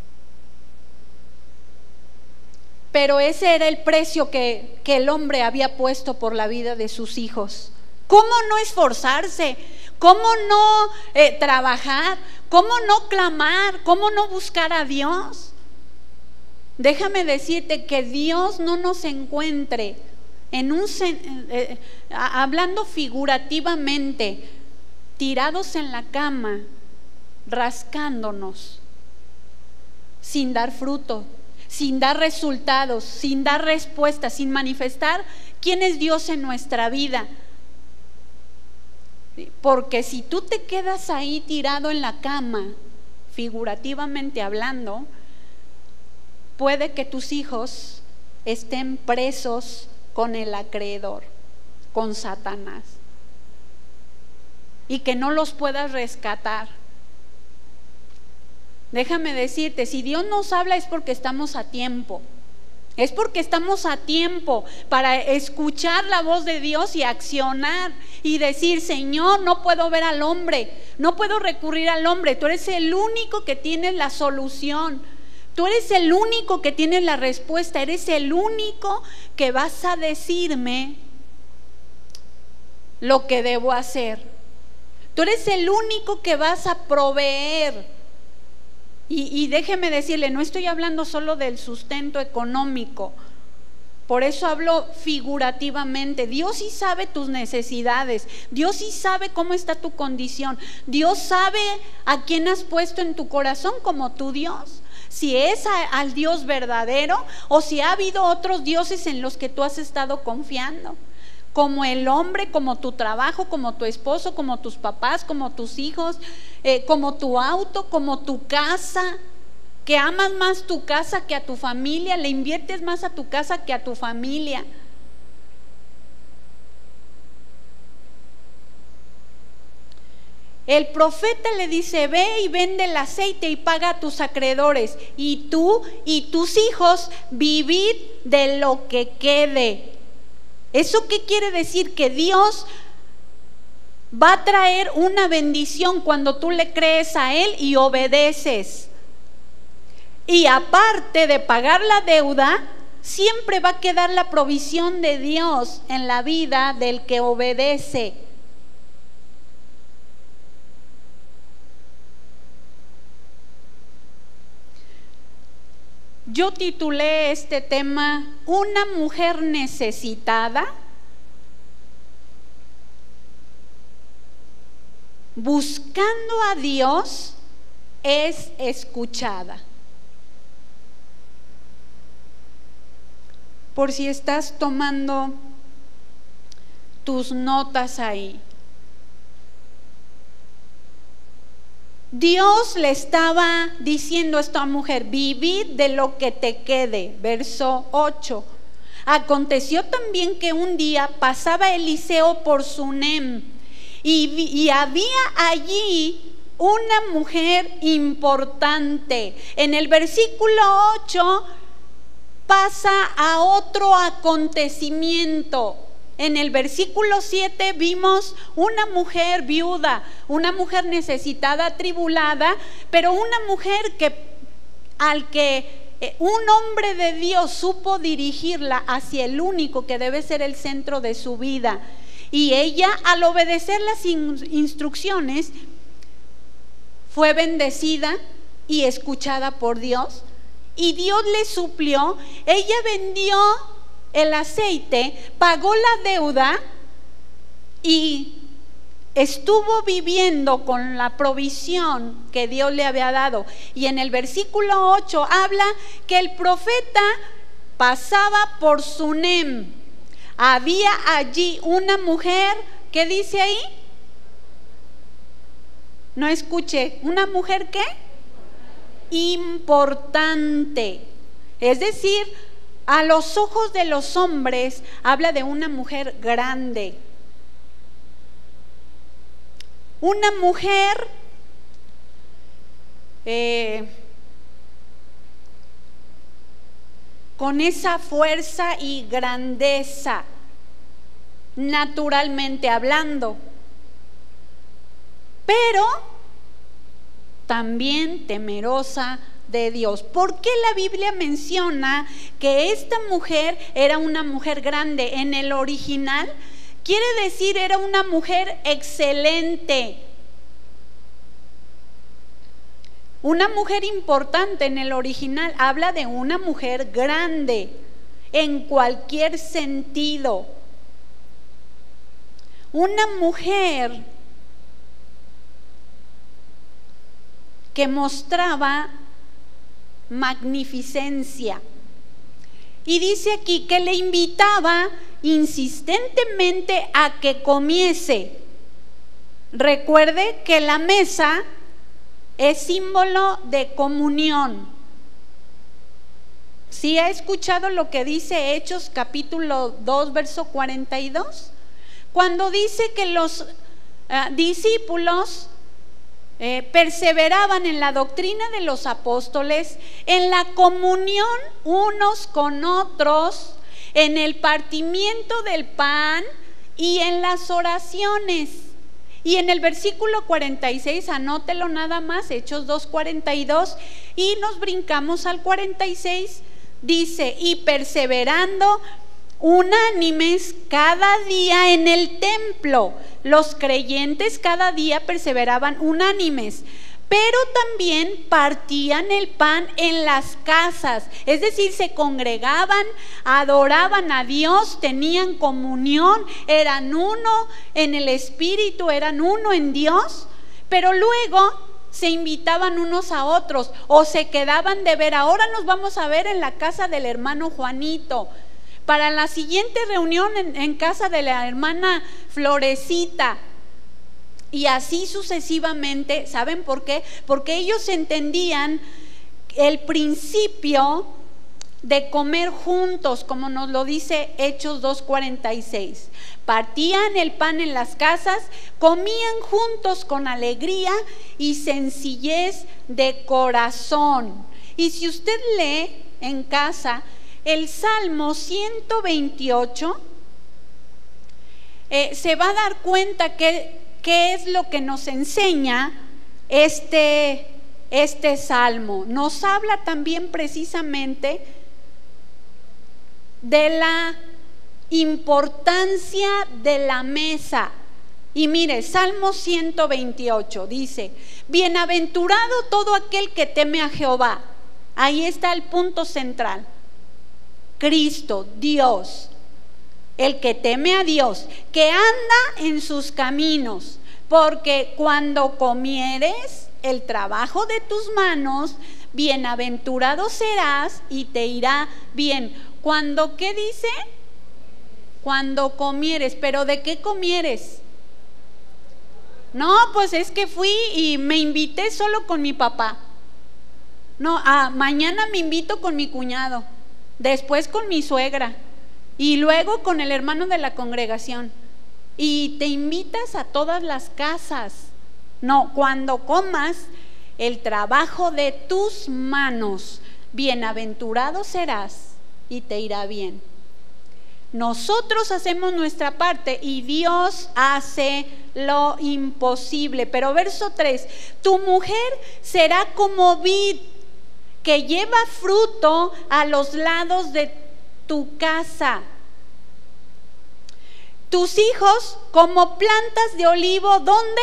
Pero ese era el precio que, que el hombre había puesto por la vida de sus hijos. ¿Cómo no esforzarse? ¿Cómo no eh, trabajar? ¿Cómo no clamar? ¿Cómo no buscar a Dios? Déjame decirte que Dios no nos encuentre en un eh, hablando figurativamente, tirados en la cama, rascándonos, sin dar fruto, sin dar resultados, sin dar respuestas, sin manifestar quién es Dios en nuestra vida. Porque si tú te quedas ahí tirado en la cama, figurativamente hablando, puede que tus hijos estén presos con el acreedor, con Satanás, y que no los puedas rescatar. Déjame decirte, si Dios nos habla es porque estamos a tiempo. Es porque estamos a tiempo para escuchar la voz de Dios y accionar y decir, Señor, no puedo ver al hombre, no puedo recurrir al hombre, tú eres el único que tienes la solución, tú eres el único que tienes la respuesta, eres el único que vas a decirme lo que debo hacer. Tú eres el único que vas a proveer. Y, y déjeme decirle, no estoy hablando solo del sustento económico, por eso hablo figurativamente. Dios sí sabe tus necesidades, Dios sí sabe cómo está tu condición, Dios sabe a quién has puesto en tu corazón como tu Dios, si es a, al Dios verdadero o si ha habido otros dioses en los que tú has estado confiando, como el hombre, como tu trabajo, como tu esposo, como tus papás, como tus hijos, eh, como tu auto, como tu casa, que amas más tu casa que a tu familia, le inviertes más a tu casa que a tu familia. El profeta le dice, ve y vende el aceite y paga a tus acreedores, y tú y tus hijos vivid de lo que quede. ¿Eso qué quiere decir? Que Dios va a traer una bendición cuando tú le crees a Él y obedeces. Y aparte de pagar la deuda, siempre va a quedar la provisión de Dios en la vida del que obedece. Yo titulé este tema, una mujer necesitada buscando a Dios es escuchada. Por si estás tomando tus notas ahí. Dios le estaba diciendo a esta mujer, vivid de lo que te quede, verso ocho. Aconteció también que un día pasaba Eliseo por Sunem y, y había allí una mujer importante. En el versículo ocho pasa a otro acontecimiento. En el versículo siete vimos una mujer viuda, una mujer necesitada, atribulada, pero una mujer que al que un hombre de Dios supo dirigirla hacia el único que debe ser el centro de su vida. Y ella, al obedecer las instrucciones, fue bendecida y escuchada por Dios. Y Dios le suplió. Ella vendió el aceite, pagó la deuda y estuvo viviendo con la provisión que Dios le había dado. Y en el versículo ocho habla que el profeta pasaba por Sunem. Había allí una mujer, ¿qué dice ahí? No escuché. ¿Una mujer qué? Importante. Es decir, a los ojos de los hombres habla de una mujer grande. Una mujer eh, con esa fuerza y grandeza, naturalmente hablando, pero también temerosa de Dios. ¿Por qué la Biblia menciona que esta mujer era una mujer grande? En el original quiere decir era una mujer excelente, una mujer importante. En el original habla de una mujer grande en cualquier sentido, una mujer que mostraba magnificencia. Y dice aquí que le invitaba insistentemente a que comiese. Recuerde que la mesa es símbolo de comunión. ¿Sí ha escuchado lo que dice Hechos capítulo dos, verso cuarenta y dos? Cuando dice que los uh, discípulos Eh, perseveraban en la doctrina de los apóstoles, en la comunión unos con otros, en el partimiento del pan y en las oraciones. Y en el versículo cuarenta y seis, anótelo nada más, Hechos dos, cuarenta y dos, y nos brincamos al cuarenta y seis, dice: y perseverando unánimes cada día en el templo. Los creyentes cada día perseveraban unánimes, pero también partían el pan en las casas, es decir, se congregaban, adoraban a Dios, tenían comunión, eran uno en el Espíritu, eran uno en Dios, pero luego se invitaban unos a otros o se quedaban de ver. Ahora nos vamos a ver en la casa del hermano Juanito, para la siguiente reunión en, en casa de la hermana Florecita, y así sucesivamente. ¿Saben por qué? Porque ellos entendían el principio de comer juntos, como nos lo dice Hechos dos, cuarenta y seis. Partían el pan en las casas, comían juntos con alegría y sencillez de corazón. Y si usted lee en casa el Salmo ciento veintiocho, eh, se va a dar cuenta que qué es lo que nos enseña este, este Salmo. Nos habla también precisamente de la importancia de la mesa. Y mire, Salmo ciento veintiocho dice: bienaventurado todo aquel que teme a Jehová. Ahí está el punto central. Cristo, Dios, el que teme a Dios, que anda en sus caminos, porque cuando comieres el trabajo de tus manos, bienaventurado serás y te irá bien. Cuando, ¿qué dice? Cuando comieres. ¿Pero de qué comieres? No, pues es que fui y me invité solo con mi papá. No, ah, mañana me invito con mi cuñado, después con mi suegra y luego con el hermano de la congregación, y te invitas a todas las casas. No, cuando comas el trabajo de tus manos, bienaventurado serás y te irá bien. Nosotros hacemos nuestra parte y Dios hace lo imposible. Pero verso tres, tu mujer será como vid que lleva fruto a los lados de tu casa. Tus hijos como plantas de olivo, ¿dónde?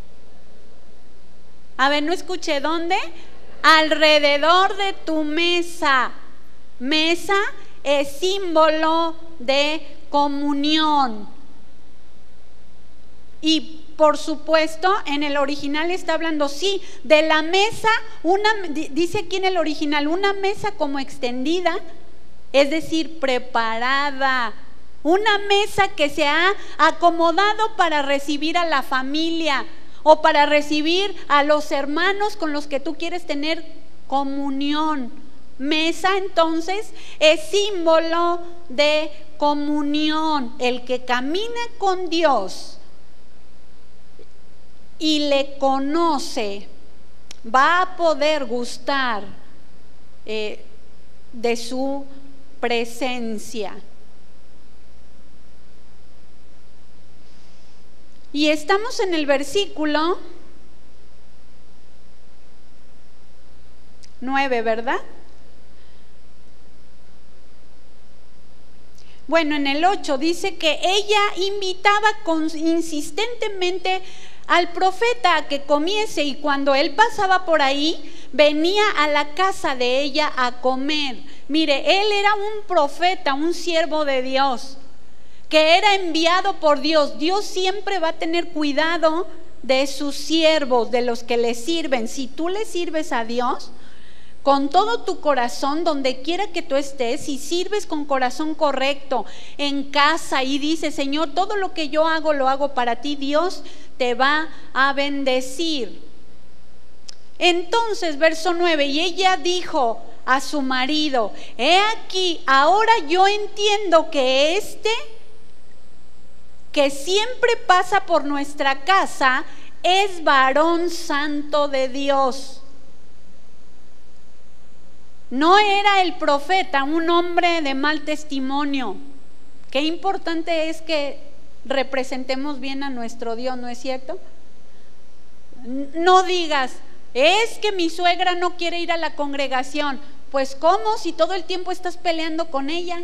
A ver, no escuché, ¿dónde? Alrededor de tu mesa. Mesa es símbolo de comunión. Y por supuesto, en el original está hablando, sí, de la mesa, una, dice aquí en el original, una mesa como extendida, es decir, preparada. Una mesa que se ha acomodado para recibir a la familia o para recibir a los hermanos con los que tú quieres tener comunión. Mesa entonces es símbolo de comunión. El que camina con Dios y le conoce va a poder gustar eh, de su presencia. Y estamos en el versículo nueve, ¿verdad? Bueno, en el ocho dice que ella invitaba con, insistentemente al profeta a que comiese, y cuando él pasaba por ahí, venía a la casa de ella a comer. Mire, él era un profeta, un siervo de Dios, que era enviado por Dios. Dios siempre va a tener cuidado de sus siervos, de los que le sirven. Si tú le sirves a Dios con todo tu corazón, donde quiera que tú estés, y sirves con corazón correcto en casa y dices, Señor, todo lo que yo hago lo hago para ti, Dios te va a bendecir. Entonces, verso nueve, y ella dijo a su marido, he aquí, ahora yo entiendo que este que siempre pasa por nuestra casa es varón santo de Dios. No era el profeta un hombre de mal testimonio. Qué importante es que representemos bien a nuestro Dios, ¿no es cierto? No digas, es que mi suegra no quiere ir a la congregación. Pues ¿cómo si todo el tiempo estás peleando con ella?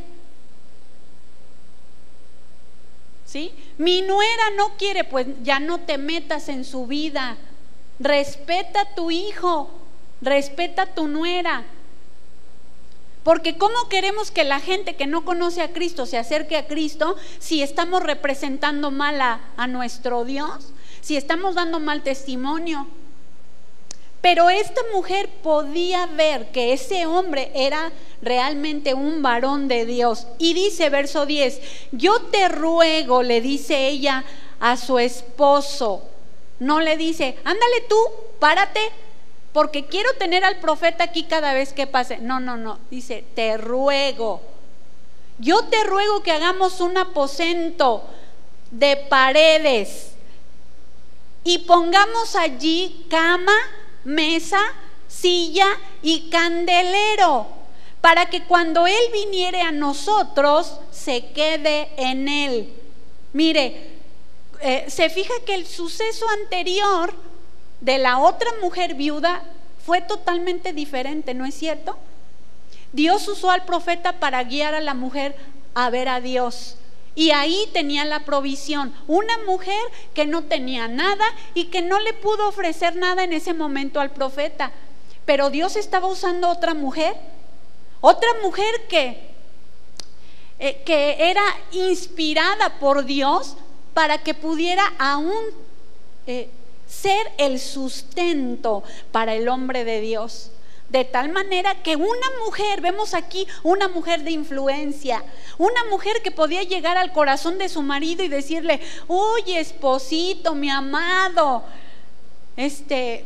¿Sí? Mi nuera no quiere, pues ya no te metas en su vida. Respeta a tu hijo, respeta a tu nuera. Porque ¿cómo queremos que la gente que no conoce a Cristo se acerque a Cristo si estamos representando mal a, a nuestro Dios? Si estamos dando mal testimonio. Pero esta mujer podía ver que ese hombre era realmente un varón de Dios. Y dice verso diez, yo te ruego, le dice ella a su esposo. No le dice, ándale tú, párate, porque quiero tener al profeta aquí cada vez que pase. No, no, no, dice, te ruego. Yo te ruego que hagamos un aposento de paredes y pongamos allí cama, mesa, silla y candelero, para que cuando Él viniere a nosotros, se quede en Él. Mire, eh, se fija que el suceso anterior de la otra mujer viuda fue totalmente diferente, ¿no es cierto? Dios usó al profeta para guiar a la mujer a ver a Dios. Y ahí tenía la provisión. Una mujer que no tenía nada y que no le pudo ofrecer nada en ese momento al profeta. Pero Dios estaba usando otra mujer. Otra mujer que, eh, que era inspirada por Dios para que pudiera aún eh, ser el sustento para el hombre de Dios. De tal manera que una mujer, vemos aquí una mujer de influencia, una mujer que podía llegar al corazón de su marido y decirle, oye, esposito, mi amado, este,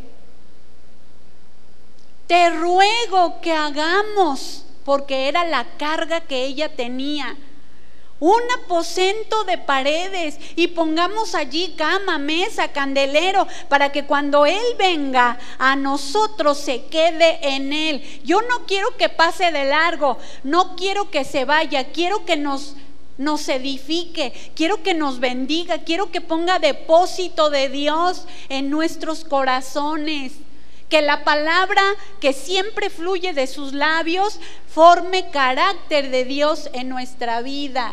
te ruego que hagamos, porque era la carga que ella tenía. un aposento de paredes y pongamos allí cama, mesa, candelero, para que cuando Él venga a nosotros se quede en Él. Yo no quiero que pase de largo, no quiero que se vaya, quiero que nos, nos edifique, quiero que nos bendiga, quiero que ponga depósito de Dios en nuestros corazones. Que la palabra que siempre fluye de sus labios forme carácter de Dios en nuestra vida.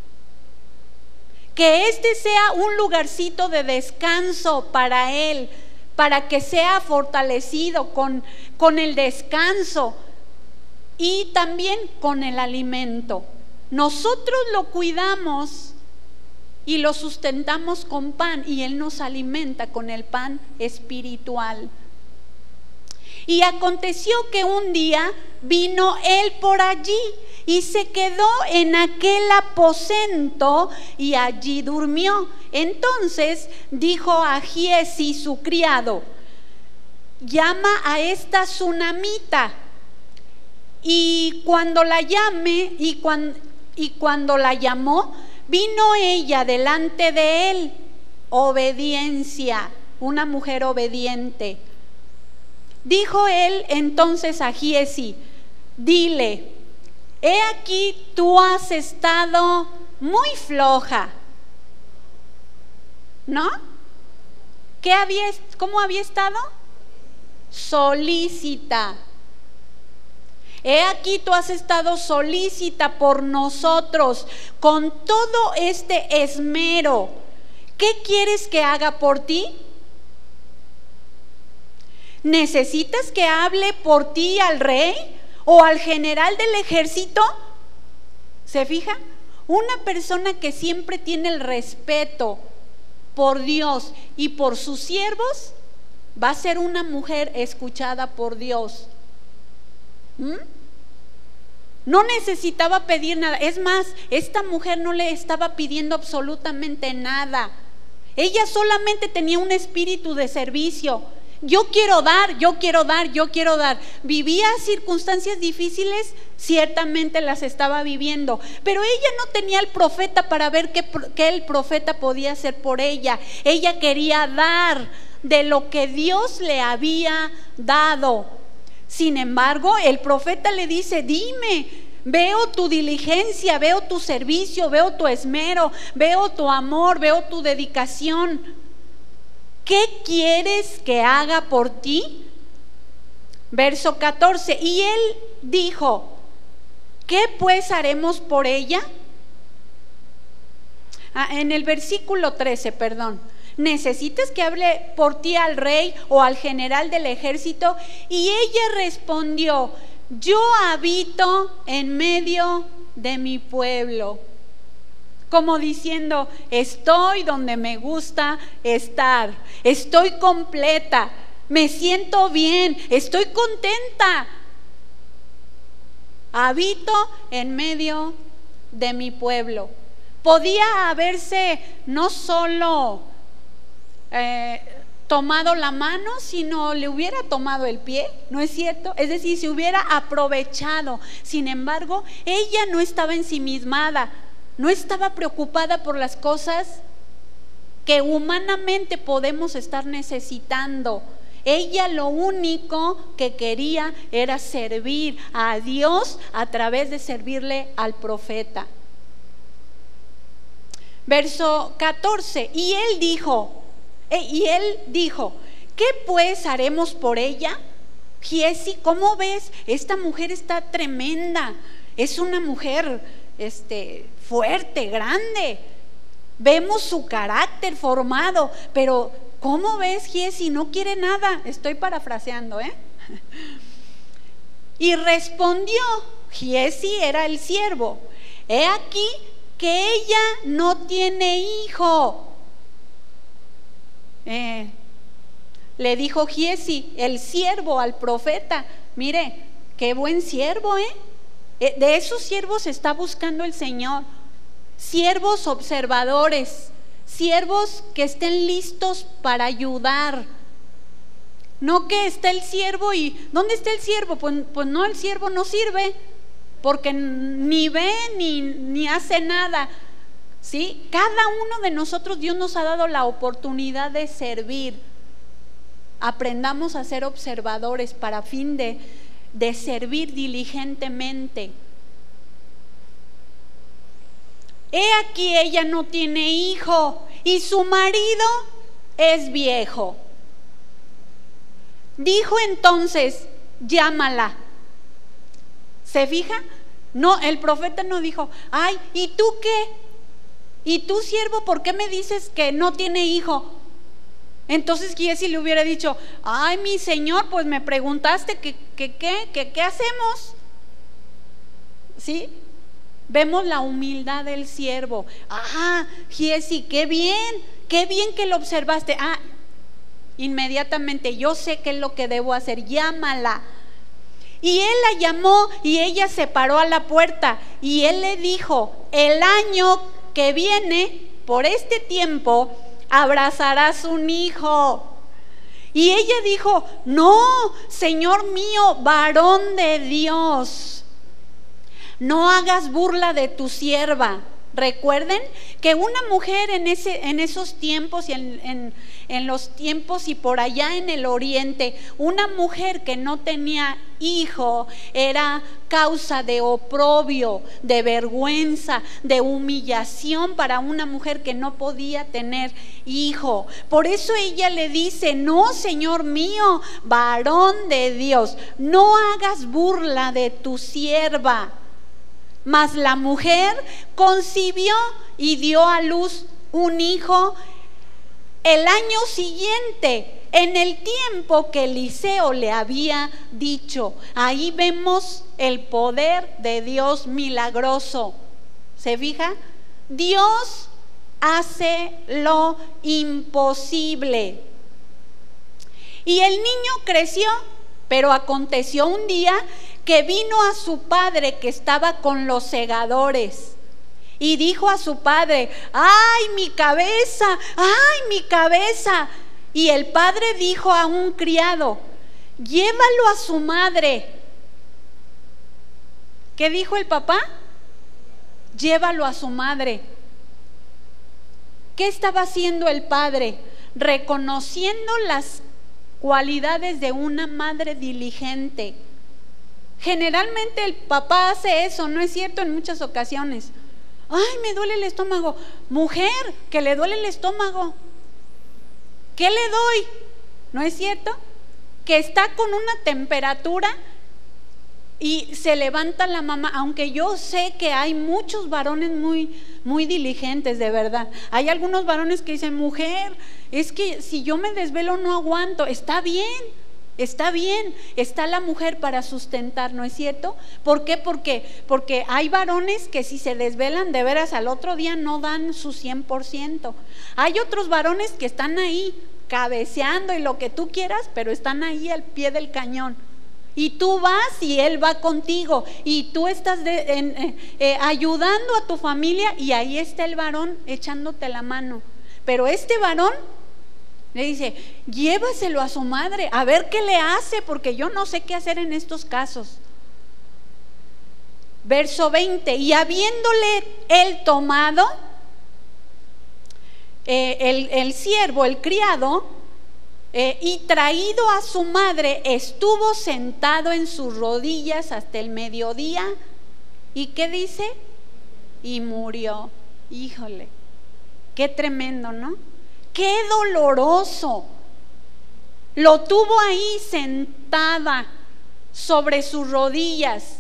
Que este sea un lugarcito de descanso para Él, para que sea fortalecido con, con el descanso y también con el alimento. Nosotros lo cuidamos y lo sustentamos con pan, y Él nos alimenta con el pan espiritual. Y aconteció que un día vino Él por allí y se quedó en aquel aposento y allí durmió. Entonces dijo a Giezi su criado: llama a esta tsunamita. Y cuando la llame, y cuando, y cuando la llamó, vino ella delante de él. Obediencia, una mujer obediente. Dijo él entonces a Giezi: dile, he aquí tú has estado muy floja, ¿no? ¿Qué había, cómo había estado? Solícita. He aquí tú has estado solícita por nosotros con todo este esmero. ¿Qué quieres que haga por ti? ¿Necesitas que hable por ti al rey o al general del ejército? ¿Se fija? Una persona que siempre tiene el respeto por Dios y por sus siervos va a ser una mujer escuchada por Dios. ¿Mm? No necesitaba pedir nada. Es más, esta mujer no le estaba pidiendo absolutamente nada. Ella solamente tenía un espíritu de servicio. Yo quiero dar, yo quiero dar, yo quiero dar. ¿Vivía circunstancias difíciles? Ciertamente las estaba viviendo, pero ella no tenía el profeta para ver qué, qué el profeta podía hacer por ella. Ella quería dar de lo que Dios le había dado. Sin embargo, el profeta le dice: dime, veo tu diligencia, veo tu servicio, veo tu esmero, veo tu amor, veo tu dedicación. ¿Qué quieres que haga por ti? Verso catorce. Y él dijo: ¿qué pues haremos por ella? Ah, en el versículo trece, perdón. ¿Necesitas que hable por ti al rey o al general del ejército? Y ella respondió: yo habito en medio de mi pueblo. Como diciendo, estoy donde me gusta estar, estoy completa, me siento bien, estoy contenta. Habito en medio de mi pueblo. Podía haberse no solo eh, tomado la mano, sino le hubiera tomado el pie, ¿no es cierto? Es decir, se hubiera aprovechado. Sin embargo, ella no estaba ensimismada, no estaba preocupada por las cosas que humanamente podemos estar necesitando. Ella lo único que quería era servir a Dios a través de servirle al profeta. Verso catorce. Y él dijo, eh, y él dijo, ¿qué pues haremos por ella? Giezi, ¿cómo ves? Esta mujer está tremenda. Es una mujer este, fuerte, grande. Vemos su carácter formado, pero ¿cómo ves, Giezi? No quiere nada. Estoy parafraseando, ¿eh? Y respondió, Giezi era el siervo: he aquí que ella no tiene hijo. Eh, le dijo Giezi, el siervo, al profeta: mire, qué buen siervo, ¿eh? De esos siervos está buscando el Señor. Siervos observadores, siervos que estén listos para ayudar. No que esté el siervo y ¿dónde está el siervo? Pues, pues no, el siervo no sirve, porque ni ve ni, ni hace nada. ¿Sí? Cada uno de nosotros, Dios nos ha dado la oportunidad de servir. Aprendamos a ser observadores para fin de, de servir diligentemente. He aquí, ella no tiene hijo y su marido es viejo. Dijo entonces, llámala. ¿Se fija? No, el profeta no dijo, ay, ¿y tú qué? ¿Y tú, siervo, por qué me dices que no tiene hijo? Entonces Giesi le hubiera dicho, ay, mi señor, pues me preguntaste que qué que, que, qué hacemos. ¿Sí? Vemos la humildad del siervo. Ah, Giesi, qué bien, qué bien que lo observaste. Ah, inmediatamente, yo sé qué es lo que debo hacer, llámala. Y él la llamó y ella se paró a la puerta y él le dijo, el año que viene, por este tiempo, abrazarás un hijo. Y ella dijo, no, Señor mío, varón de Dios, no hagas burla de tu sierva. Recuerden que una mujer en, ese, en esos tiempos y en, en, en los tiempos y por allá en el oriente, una mujer que no tenía hijo era causa de oprobio, de vergüenza, de humillación para una mujer que no podía tener hijo. Por eso ella le dice, no, Señor mío, varón de Dios, no hagas burla de tu sierva. Mas la mujer concibió y dio a luz un hijo el año siguiente, en el tiempo que Eliseo le había dicho. Ahí vemos el poder de Dios milagroso. ¿Se fija? Dios hace lo imposible. Y el niño creció, pero aconteció un día que vino a su padre que estaba con los segadores y dijo a su padre, ¡ay, mi cabeza! ¡Ay, mi cabeza! Y el padre dijo a un criado, llévalo a su madre. ¿Qué dijo el papá? Llévalo a su madre. ¿Qué estaba haciendo el padre? Reconociendo las cualidades de una madre diligente. Generalmente el papá hace eso, ¿no es cierto? En muchas ocasiones. Ay, me duele el estómago. Mujer, que le duele el estómago, ¿qué le doy? ¿No es cierto? Que está con una temperatura y se levanta la mamá, aunque yo sé que hay muchos varones muy, muy diligentes, de verdad. Hay algunos varones que dicen, mujer, es que si yo me desvelo no aguanto. Está bien. Está bien, está la mujer para sustentar, ¿no es cierto? ¿Por qué? Porque, porque hay varones que si se desvelan de veras al otro día no dan su cien por ciento. Hay otros varones que están ahí cabeceando y lo que tú quieras, pero están ahí al pie del cañón. Y tú vas y él va contigo y tú estás de, en, eh, eh, ayudando a tu familia y ahí está el varón echándote la mano. Pero este varón le dice, llévaselo a su madre, a ver qué le hace, porque yo no sé qué hacer en estos casos. Verso veinte, y habiéndole él tomado, eh, el, el siervo, el criado, eh, y traído a su madre, estuvo sentado en sus rodillas hasta el mediodía. ¿Y qué dice? Y murió. Híjole, qué tremendo, ¿no? Qué doloroso. Lo tuvo ahí sentada sobre sus rodillas.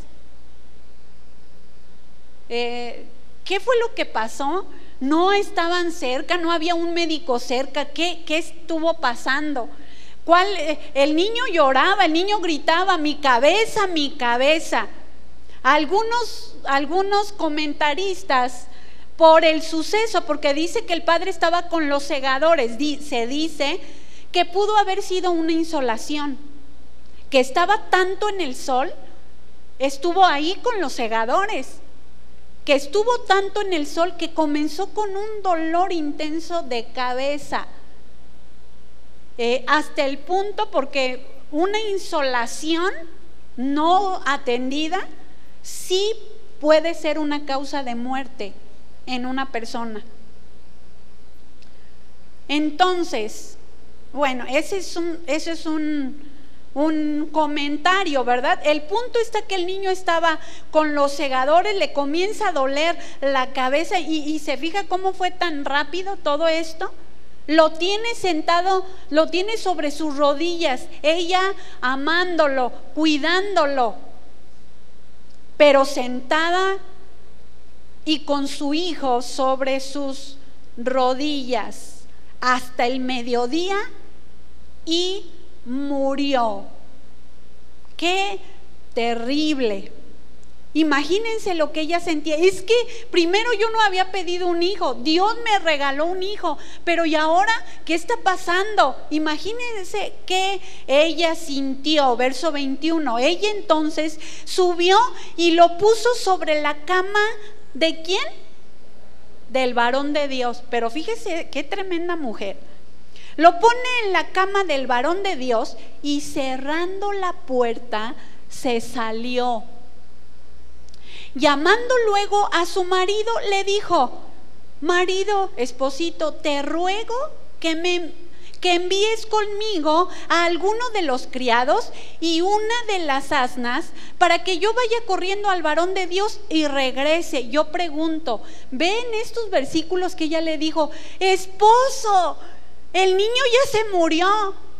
Eh, ¿Qué fue lo que pasó? No estaban cerca, no había un médico cerca. ¿Qué, qué estuvo pasando? ¿Cuál? Eh, el niño lloraba, el niño gritaba, mi cabeza, mi cabeza. Algunos, algunos comentaristas, por el suceso, porque dice que el padre estaba con los segadores, se dice que pudo haber sido una insolación, que estaba tanto en el sol, estuvo ahí con los segadores, que estuvo tanto en el sol que comenzó con un dolor intenso de cabeza, eh, hasta el punto porque una insolación no atendida sí puede ser una causa de muerte en una persona. Entonces, bueno, ese es un, ese es un, un comentario, ¿verdad? El punto está que el niño estaba con los segadores, le comienza a doler la cabeza y, y se fija cómo fue tan rápido todo esto. Lo tiene sentado, lo tiene sobre sus rodillas, ella amándolo, cuidándolo, pero sentada y con su hijo sobre sus rodillas hasta el mediodía y murió. ¡Qué terrible! Imagínense lo que ella sentía. Es que primero yo no había pedido un hijo, Dios me regaló un hijo, pero ¿y ahora qué está pasando? Imagínense qué ella sintió. Verso veintiuno, ella entonces subió y lo puso sobre la cama ¿de quién? Del varón de Dios. Pero fíjese qué tremenda mujer. Lo pone en la cama del varón de Dios y cerrando la puerta se salió. Llamando luego a su marido, le dijo: marido, esposito, te ruego que me que envíes conmigo a alguno de los criados y una de las asnas para que yo vaya corriendo al varón de Dios y regrese. Yo pregunto, ¿ven estos versículos que ella le dijo? Esposo, el niño ya se murió.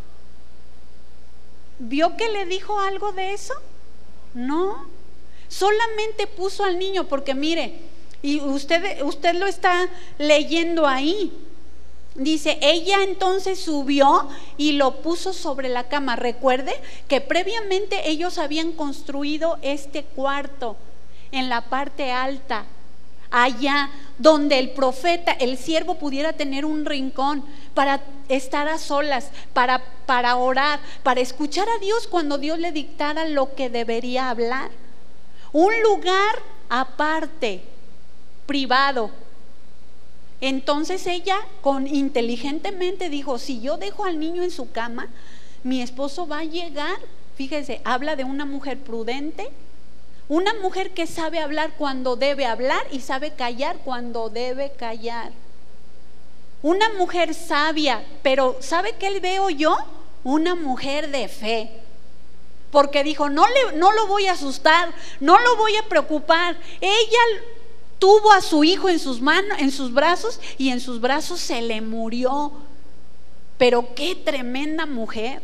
¿Vio que le dijo algo de eso? No, solamente puso al niño, porque mire, y usted, usted lo está leyendo ahí. Dice, ella entonces subió y lo puso sobre la cama. Recuerde que previamente ellos habían construido este cuarto en la parte alta, allá donde el profeta, el siervo, pudiera tener un rincón para estar a solas, para, para orar, para escuchar a Dios cuando Dios le dictara lo que debería hablar. Un lugar aparte, privado. Entonces ella con inteligentemente dijo, si yo dejo al niño en su cama, mi esposo va a llegar. Fíjese, habla de una mujer prudente, una mujer que sabe hablar cuando debe hablar y sabe callar cuando debe callar. Una mujer sabia, pero ¿sabe qué veo yo? Una mujer de fe. Porque dijo, no, le, no lo voy a asustar, no lo voy a preocupar. Ella tuvo a su hijo en sus manos, en sus brazos, y en sus brazos se le murió. Pero qué tremenda mujer.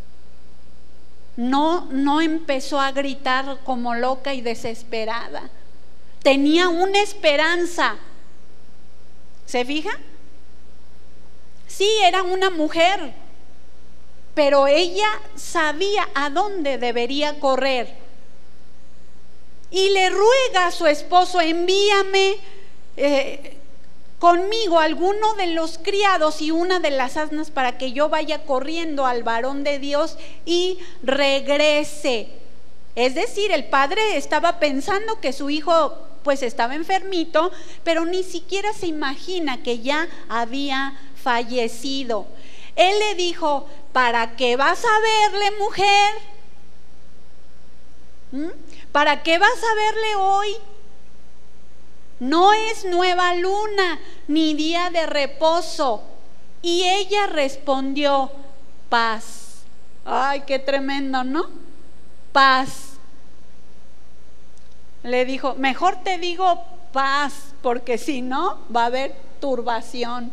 No, no empezó a gritar como loca y desesperada. Tenía una esperanza. ¿Se fija? Sí, era una mujer, pero ella sabía a dónde debería correr. Y le ruega a su esposo, envíame eh, conmigo alguno de los criados y una de las asnas para que yo vaya corriendo al varón de Dios y regrese. Es decir, el padre estaba pensando que su hijo pues estaba enfermito, pero ni siquiera se imagina que ya había fallecido. Él le dijo, ¿para qué vas a verle, mujer? ¿Mm? ¿Para qué vas a verle hoy? No es nueva luna ni día de reposo. Y ella respondió, paz. Ay, qué tremendo, ¿no? Paz. Le dijo, mejor te digo paz, porque si no va a haber turbación.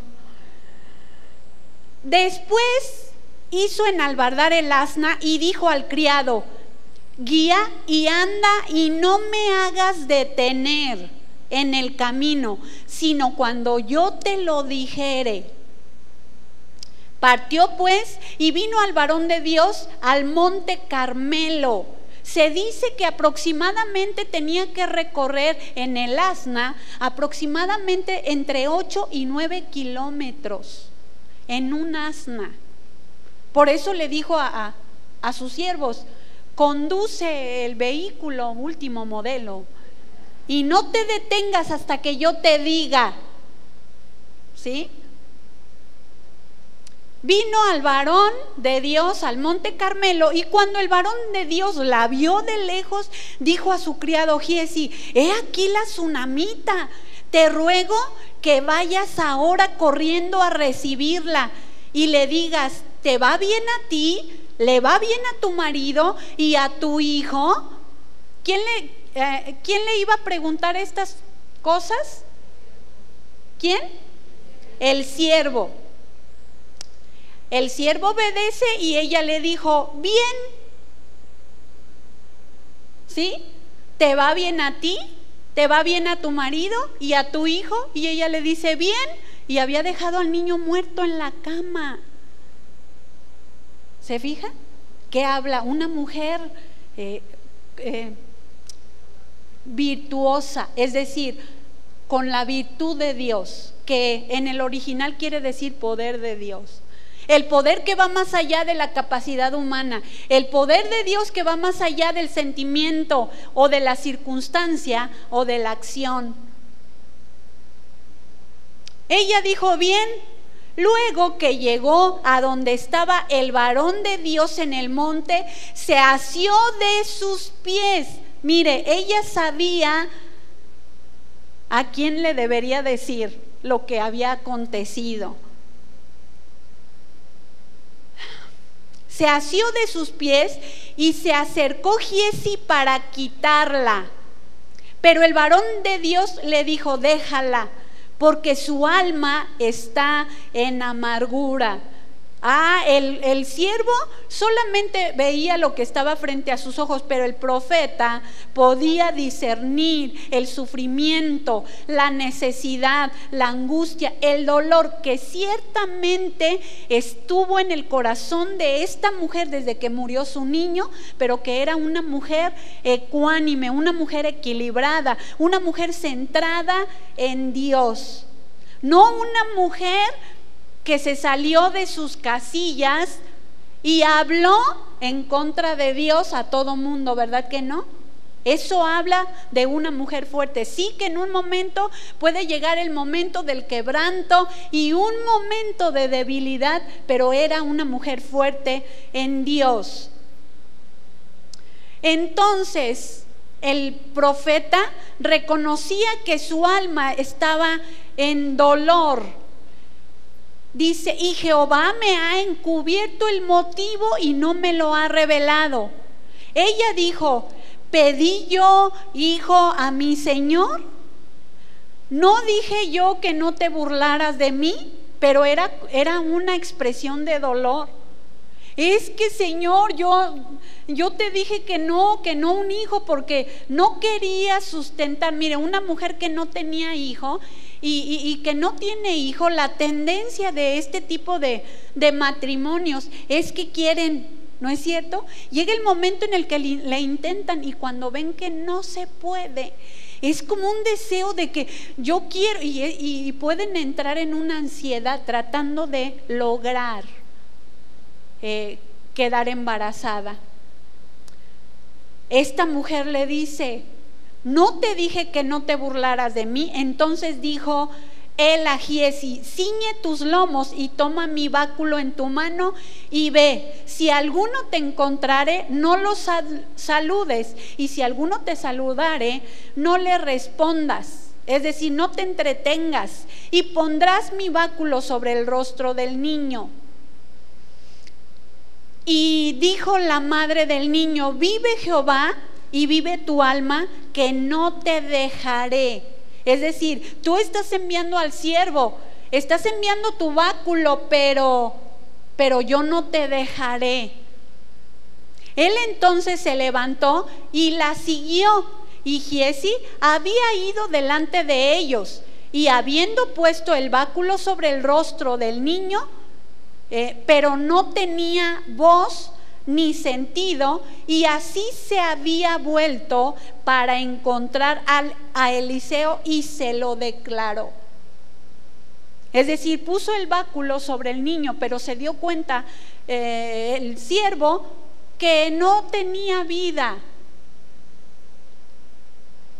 Después hizo enalbardar el asna y dijo al criado, guía y anda y no me hagas detener en el camino, sino cuando yo te lo dijere. Partió pues y vino al varón de Dios al monte Carmelo. Se dice que aproximadamente tenía que recorrer en el asna aproximadamente entre ocho y nueve kilómetros en un asna. Por eso le dijo a, a, a sus siervos, conduce el vehículo último modelo y no te detengas hasta que yo te diga. ¿Sí? Vino al varón de Dios al monte Carmelo, y cuando el varón de Dios la vio de lejos, dijo a su criado Giezi: he aquí la tsunamita, te ruego que vayas ahora corriendo a recibirla y le digas: ¿te va bien a ti? ¿Le va bien a tu marido y a tu hijo? ¿Quién le, eh, ¿quién le iba a preguntar estas cosas? ¿Quién? El siervo. El siervo obedece y ella le dijo: bien. ¿Sí? ¿Te va bien a ti? ¿Te va bien a tu marido y a tu hijo? Y ella le dice: bien. Y había dejado al niño muerto en la cama. ¿Se fija? ¿Qué habla? Una mujer eh, eh, virtuosa, es decir, con la virtud de Dios, que en el original quiere decir poder de Dios. El poder que va más allá de la capacidad humana, el poder de Dios que va más allá del sentimiento o de la circunstancia o de la acción. Ella dijo: bien. Luego que llegó a donde estaba el varón de Dios en el monte, se asió de sus pies. Mire, ella sabía a quién le debería decir lo que había acontecido. Se asió de sus pies y se acercó Giezi para quitarla. Pero el varón de Dios le dijo: déjala, porque su alma está en amargura. Ah, el, el siervo solamente veía lo que estaba frente a sus ojos, pero el profeta podía discernir el sufrimiento, la necesidad, la angustia, el dolor que ciertamente estuvo en el corazón de esta mujer desde que murió su niño, pero que era una mujer ecuánime, una mujer equilibrada, una mujer centrada en Dios. No una mujer que se salió de sus casillas y habló en contra de Dios a todo mundo, ¿verdad que no? Eso habla de una mujer fuerte. Sí que en un momento puede llegar el momento del quebranto y un momento de debilidad, pero era una mujer fuerte en Dios. Entonces, el profeta reconocía que su alma estaba en dolor. Dice: y Jehová me ha encubierto el motivo y no me lo ha revelado. Ella dijo: ¿pedí yo hijo a mi Señor? ¿No dije yo que no te burlaras de mí? Pero era, era una expresión de dolor. Es que, Señor, yo, yo te dije que no, que no un hijo, porque no quería sustentar. Mire, una mujer que no tenía hijo y, y, y que no tiene hijo, la tendencia de este tipo de, de matrimonios es que quieren, ¿no es cierto? Llega el momento en el que le, le intentan, y cuando ven que no se puede, es como un deseo de que yo quiero, y, y pueden entrar en una ansiedad tratando de lograr Eh, quedar embarazada. Esta mujer le dice: ¿no te dije que no te burlaras de mí? Entonces dijo él a Giezi: ciñe tus lomos y toma mi báculo en tu mano y ve, si alguno te encontrare, no lo sal- saludes, y si alguno te saludare, no le respondas, es decir, no te entretengas, y pondrás mi báculo sobre el rostro del niño. Y dijo la madre del niño: vive Jehová y vive tu alma, que no te dejaré. Es decir, tú estás enviando al siervo, estás enviando tu báculo, pero, pero yo no te dejaré. Él entonces se levantó y la siguió, y Giezi había ido delante de ellos, y habiendo puesto el báculo sobre el rostro del niño, Eh, pero no tenía voz ni sentido, y así se había vuelto para encontrar al, a Eliseo y se lo declaró. Es decir, puso el báculo sobre el niño, pero se dio cuenta eh, el siervo que no tenía vida.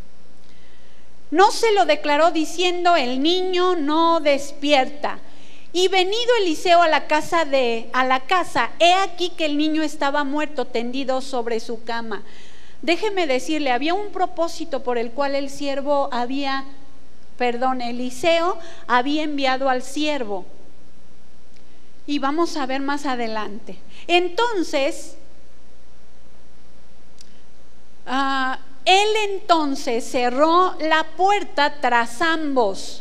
No se lo declaró diciendo: el niño no despierta. Y venido Eliseo a la casa de a la casa, he aquí que el niño estaba muerto, tendido sobre su cama. Déjeme decirle, había un propósito por el cual el siervo había, perdón, Eliseo había enviado al siervo. Y vamos a ver más adelante. Entonces, uh, él entonces cerró la puerta tras ambos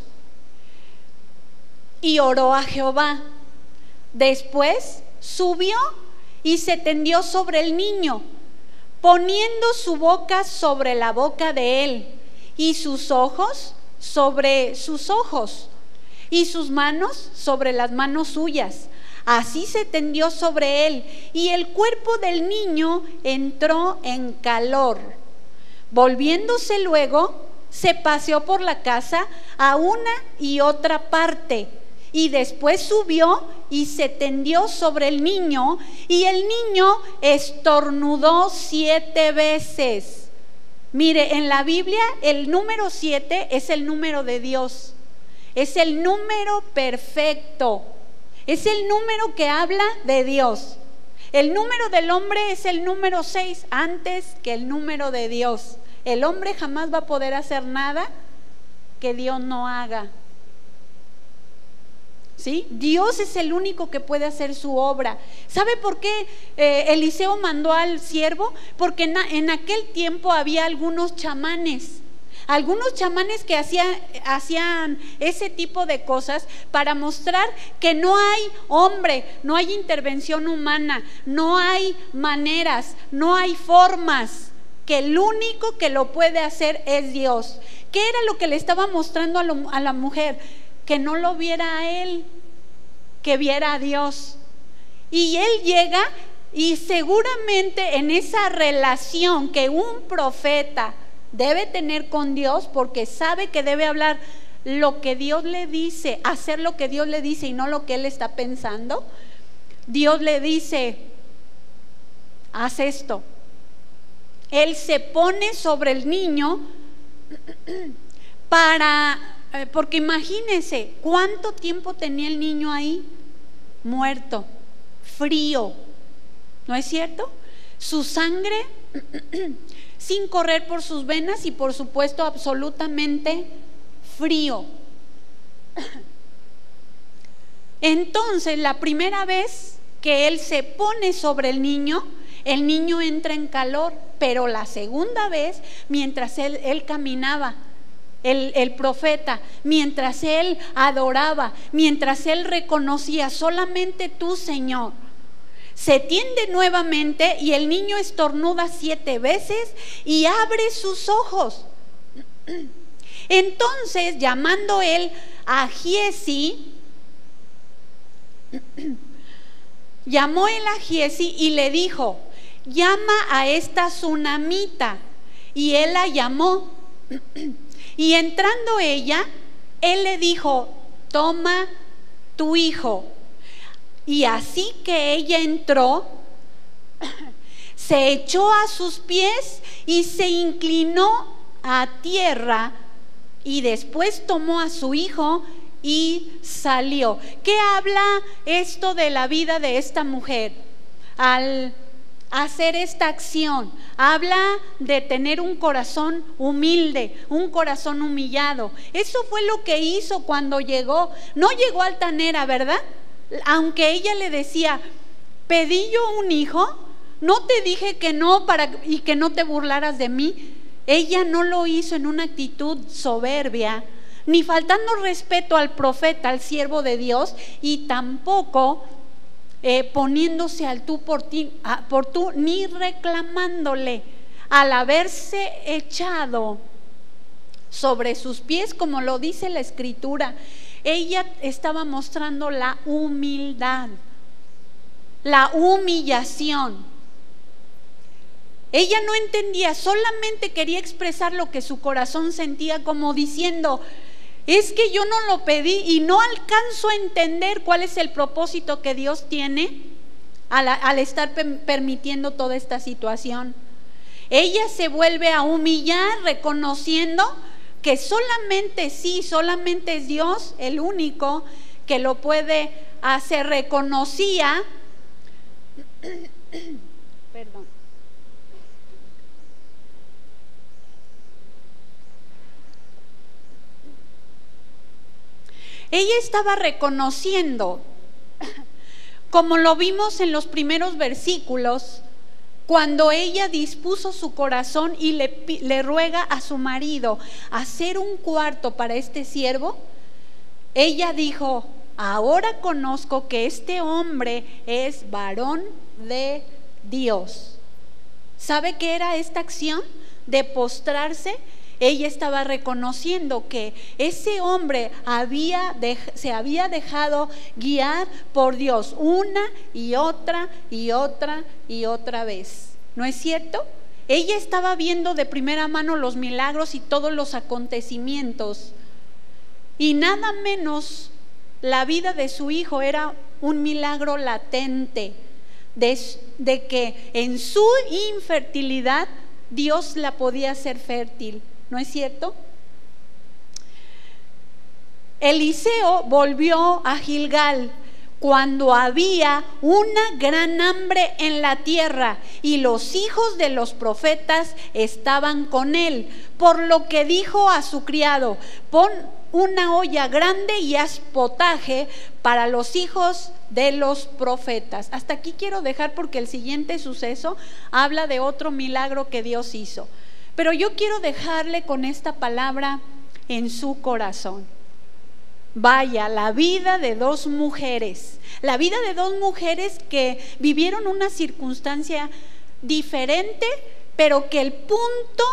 y oró a Jehová. Después subió y se tendió sobre el niño, poniendo su boca sobre la boca de él, y sus ojos sobre sus ojos, y sus manos sobre las manos suyas. Así se tendió sobre él, y el cuerpo del niño entró en calor. Volviéndose luego, se paseó por la casa a una y otra parte, y después subió y se tendió sobre el niño, y el niño estornudó siete veces. Mire, en la Biblia el número siete es el número de Dios, es el número perfecto, es el número que habla de Dios. El número del hombre es el número seis antes que el número de Dios. El hombre jamás va a poder hacer nada que Dios no haga. ¿Sí? Dios es el único que puede hacer su obra. ¿Sabe por qué eh, Eliseo mandó al siervo? Porque en, en aquel tiempo había algunos chamanes, algunos chamanes que hacían, hacían ese tipo de cosas para mostrar que no hay hombre, no hay intervención humana, no hay maneras, no hay formas, que el único que lo puede hacer es Dios. ¿Qué era lo que le estaba mostrando a, lo, a la mujer? Que no lo viera a él, que viera a Dios. Y él llega y seguramente en esa relación que un profeta debe tener con Dios, porque sabe que debe hablar lo que Dios le dice, hacer lo que Dios le dice y no lo que él está pensando. Dios le dice, haz esto. Él se pone sobre el niño para, porque imagínense cuánto tiempo tenía el niño ahí, muerto, frío, ¿no es cierto? Su sangre sin correr por sus venas y por supuesto absolutamente frío. Entonces la primera vez que él se pone sobre el niño, el niño entra en calor, pero la segunda vez, mientras él, él caminaba, el, el profeta, mientras él adoraba, mientras él reconocía, solamente tú, Señor, se tiende nuevamente y el niño estornuda siete veces y abre sus ojos. Entonces, llamando él a Giesi, llamó él a Giesi y le dijo, llama a esta tsunamita. Y él la llamó. Y entrando ella, él le dijo, toma tu hijo. Y así que ella entró, se echó a sus pies y se inclinó a tierra, y después tomó a su hijo y salió. ¿Qué habla esto de la vida de esta mujer? Al hacer esta acción, habla de tener un corazón humilde, un corazón humillado. Eso fue lo que hizo cuando llegó. No llegó altanera, ¿verdad? Aunque ella le decía, pedí yo un hijo, no te dije que no para y que no te burlaras de mí. Ella no lo hizo en una actitud soberbia, ni faltando respeto al profeta, al siervo de Dios, y tampoco eh, poniéndose al tú por ti, a, por tú, ni reclamándole. Al haberse echado sobre sus pies, como lo dice la Escritura, ella estaba mostrando la humildad, la humillación. Ella no entendía, solamente quería expresar lo que su corazón sentía, como diciendo, es que yo no lo pedí y no alcanzo a entender cuál es el propósito que Dios tiene al, al estar permitiendo toda esta situación. Ella se vuelve a humillar reconociendo que solamente sí, solamente es Dios el único que lo puede hacer. Reconocía, perdón, ella estaba reconociendo, como lo vimos en los primeros versículos, cuando ella dispuso su corazón y le, le ruega a su marido hacer un cuarto para este siervo, ella dijo: ahora conozco que este hombre es varón de Dios. ¿Sabe qué era esta acción de postrarse? Ella estaba reconociendo que ese hombre había de, se había dejado guiar por Dios una y otra y otra y otra vez. ¿No es cierto? Ella estaba viendo de primera mano los milagros y todos los acontecimientos, y nada menos la vida de su hijo era un milagro latente de, de que en su infertilidad Dios la podía hacer fértil. ¿No es cierto? Eliseo volvió a Gilgal cuando había una gran hambre en la tierra y los hijos de los profetas estaban con él, por lo que dijo a su criado: pon una olla grande y haz potaje para los hijos de los profetas. Hasta aquí quiero dejar, porque el siguiente suceso habla de otro milagro que Dios hizo. Pero yo quiero dejarle con esta palabra en su corazón. Vaya, la vida de dos mujeres, la vida de dos mujeres que vivieron una circunstancia diferente, pero que el punto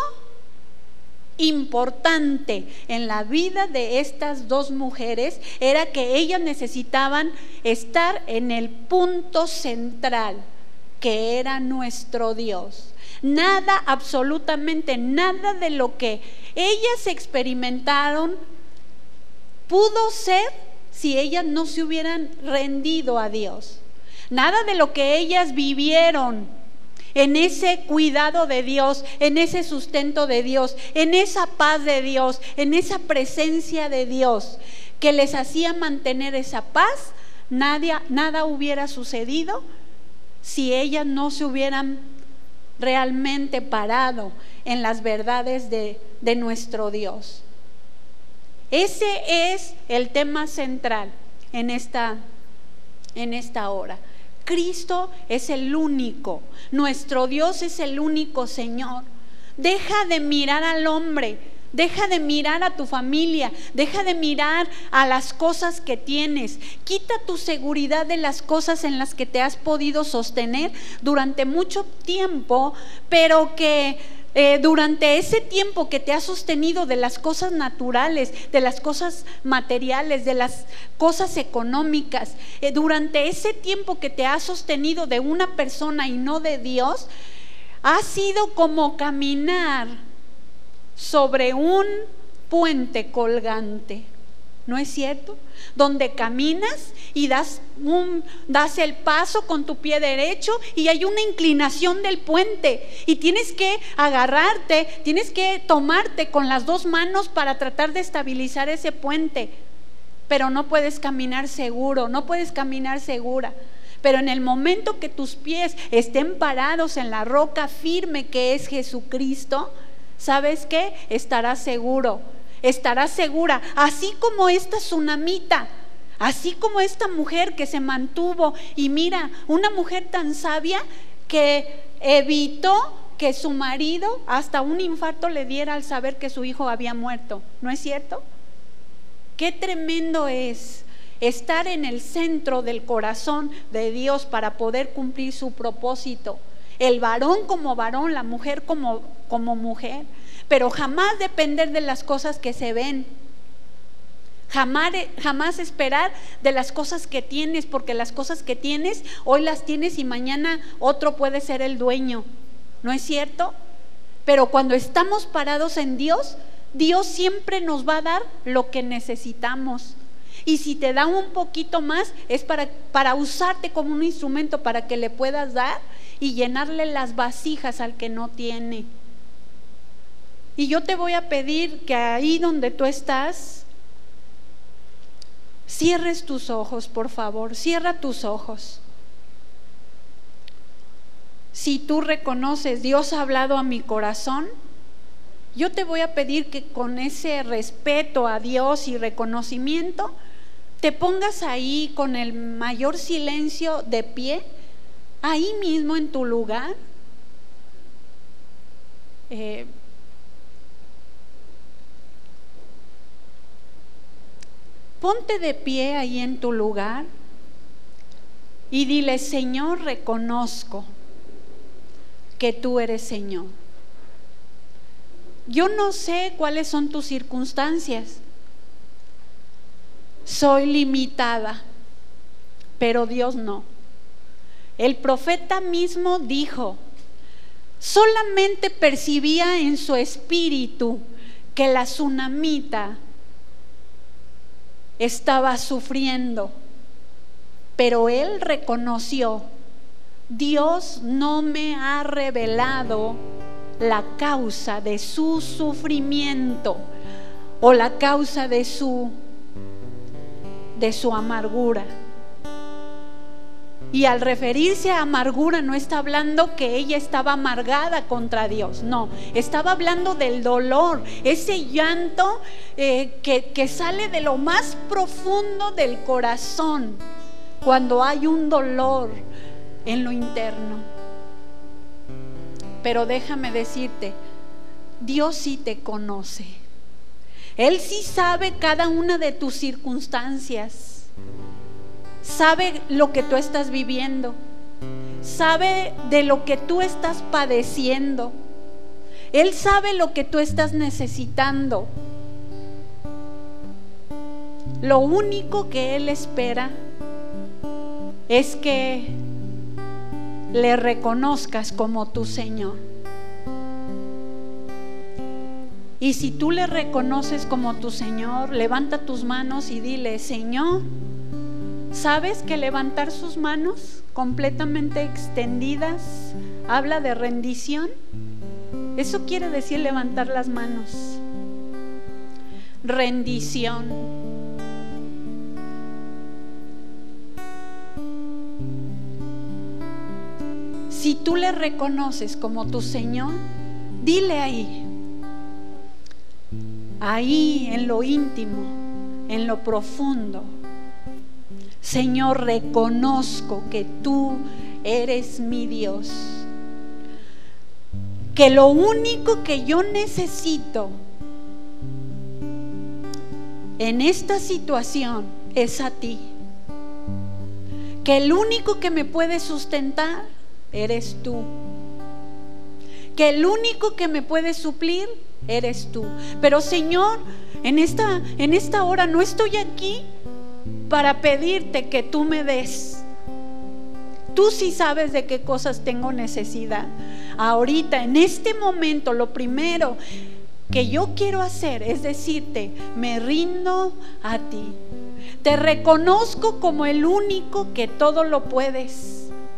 importante en la vida de estas dos mujeres era que ellas necesitaban estar en el punto central, que era nuestro Dios. Nada, absolutamente nada de lo que ellas experimentaron pudo ser si ellas no se hubieran rendido a Dios. Nada de lo que ellas vivieron en ese cuidado de Dios, en ese sustento de Dios, en esa paz de Dios, en esa presencia de Dios que les hacía mantener esa paz, nada, nada hubiera sucedido si ellas no se hubieran realmente parado en las verdades de, de nuestro Dios. Ese es el tema central en esta, en esta hora. Cristo es el único, nuestro Dios es el único Señor. Deja de mirar al hombre, deja de mirar a tu familia, deja de mirar a las cosas que tienes. Quita tu seguridad de las cosas en las que te has podido sostener durante mucho tiempo, pero que eh, durante ese tiempo que te has sostenido de las cosas naturales, de las cosas materiales, de las cosas económicas, eh, durante ese tiempo que te has sostenido de una persona y no de Dios, ha sido como caminar sobre un puente colgante, ¿no es cierto? Donde caminas y das, un, das el paso con tu pie derecho y hay una inclinación del puente y tienes que agarrarte, tienes que tomarte con las dos manos para tratar de estabilizar ese puente, pero no puedes caminar seguro, no puedes caminar segura. Pero en el momento que tus pies estén parados en la roca firme que es Jesucristo, ¿sabes qué? Estarás seguro, estarás segura, así como esta tsunamita, así como esta mujer que se mantuvo, y mira, una mujer tan sabia que evitó que su marido hasta un infarto le diera al saber que su hijo había muerto, ¿no es cierto? Qué tremendo es estar en el centro del corazón de Dios para poder cumplir su propósito. El varón como varón, la mujer como, como mujer, pero jamás depender de las cosas que se ven, jamás, jamás esperar de las cosas que tienes, porque las cosas que tienes, hoy las tienes y mañana otro puede ser el dueño, ¿no es cierto? Pero cuando estamos parados en Dios, Dios siempre nos va a dar lo que necesitamos. Y si te da un poquito más, es para, para usarte como un instrumento para que le puedas dar y llenarle las vasijas al que no tiene. Y yo te voy a pedir que ahí donde tú estás, cierres tus ojos, por favor, cierra tus ojos. Si tú reconoces, Dios ha hablado a mi corazón, yo te voy a pedir que con ese respeto a Dios y reconocimiento, te pongas ahí con el mayor silencio de pie, ahí mismo en tu lugar. Eh, ponte de pie ahí en tu lugar y dile: Señor, reconozco que tú eres Señor. Yo no sé cuáles son tus circunstancias, soy limitada, pero Dios no. El profeta mismo dijo: solamente percibía en su espíritu que la tsunamita estaba sufriendo, pero él reconoció: Dios no me ha revelado la causa de su sufrimiento o la causa de su de su amargura. Y al referirse a amargura no está hablando que ella estaba amargada contra Dios, no, estaba hablando del dolor, ese llanto eh, que, que sale de lo más profundo del corazón cuando hay un dolor en lo interno. Pero déjame decirte, Dios sí te conoce, Él sí sabe cada una de tus circunstancias, sabe lo que tú estás viviendo, sabe de lo que tú estás padeciendo, Él sabe lo que tú estás necesitando. Lo único que Él espera es que le reconozcas como tu Señor. Y si tú le reconoces como tu Señor, levanta tus manos y dile: Señor. ¿Sabes que levantar sus manos completamente extendidas habla de rendición? Eso quiere decir levantar las manos. Rendición. Si tú le reconoces como tu Señor, dile ahí, ahí en lo íntimo, en lo profundo: Señor, reconozco que tú eres mi Dios, que lo único que yo necesito en esta situación es a ti, que el único que me puede sustentar eres tú, que el único que me puede suplir eres tú. Pero Señor, en esta, en esta hora no estoy aquí para pedirte que tú me des. Tú sí sabes de qué cosas tengo necesidad. Ahorita, en este momento, lo primero que yo quiero hacer es decirte: me rindo a ti. Te reconozco como el único que todo lo puedes.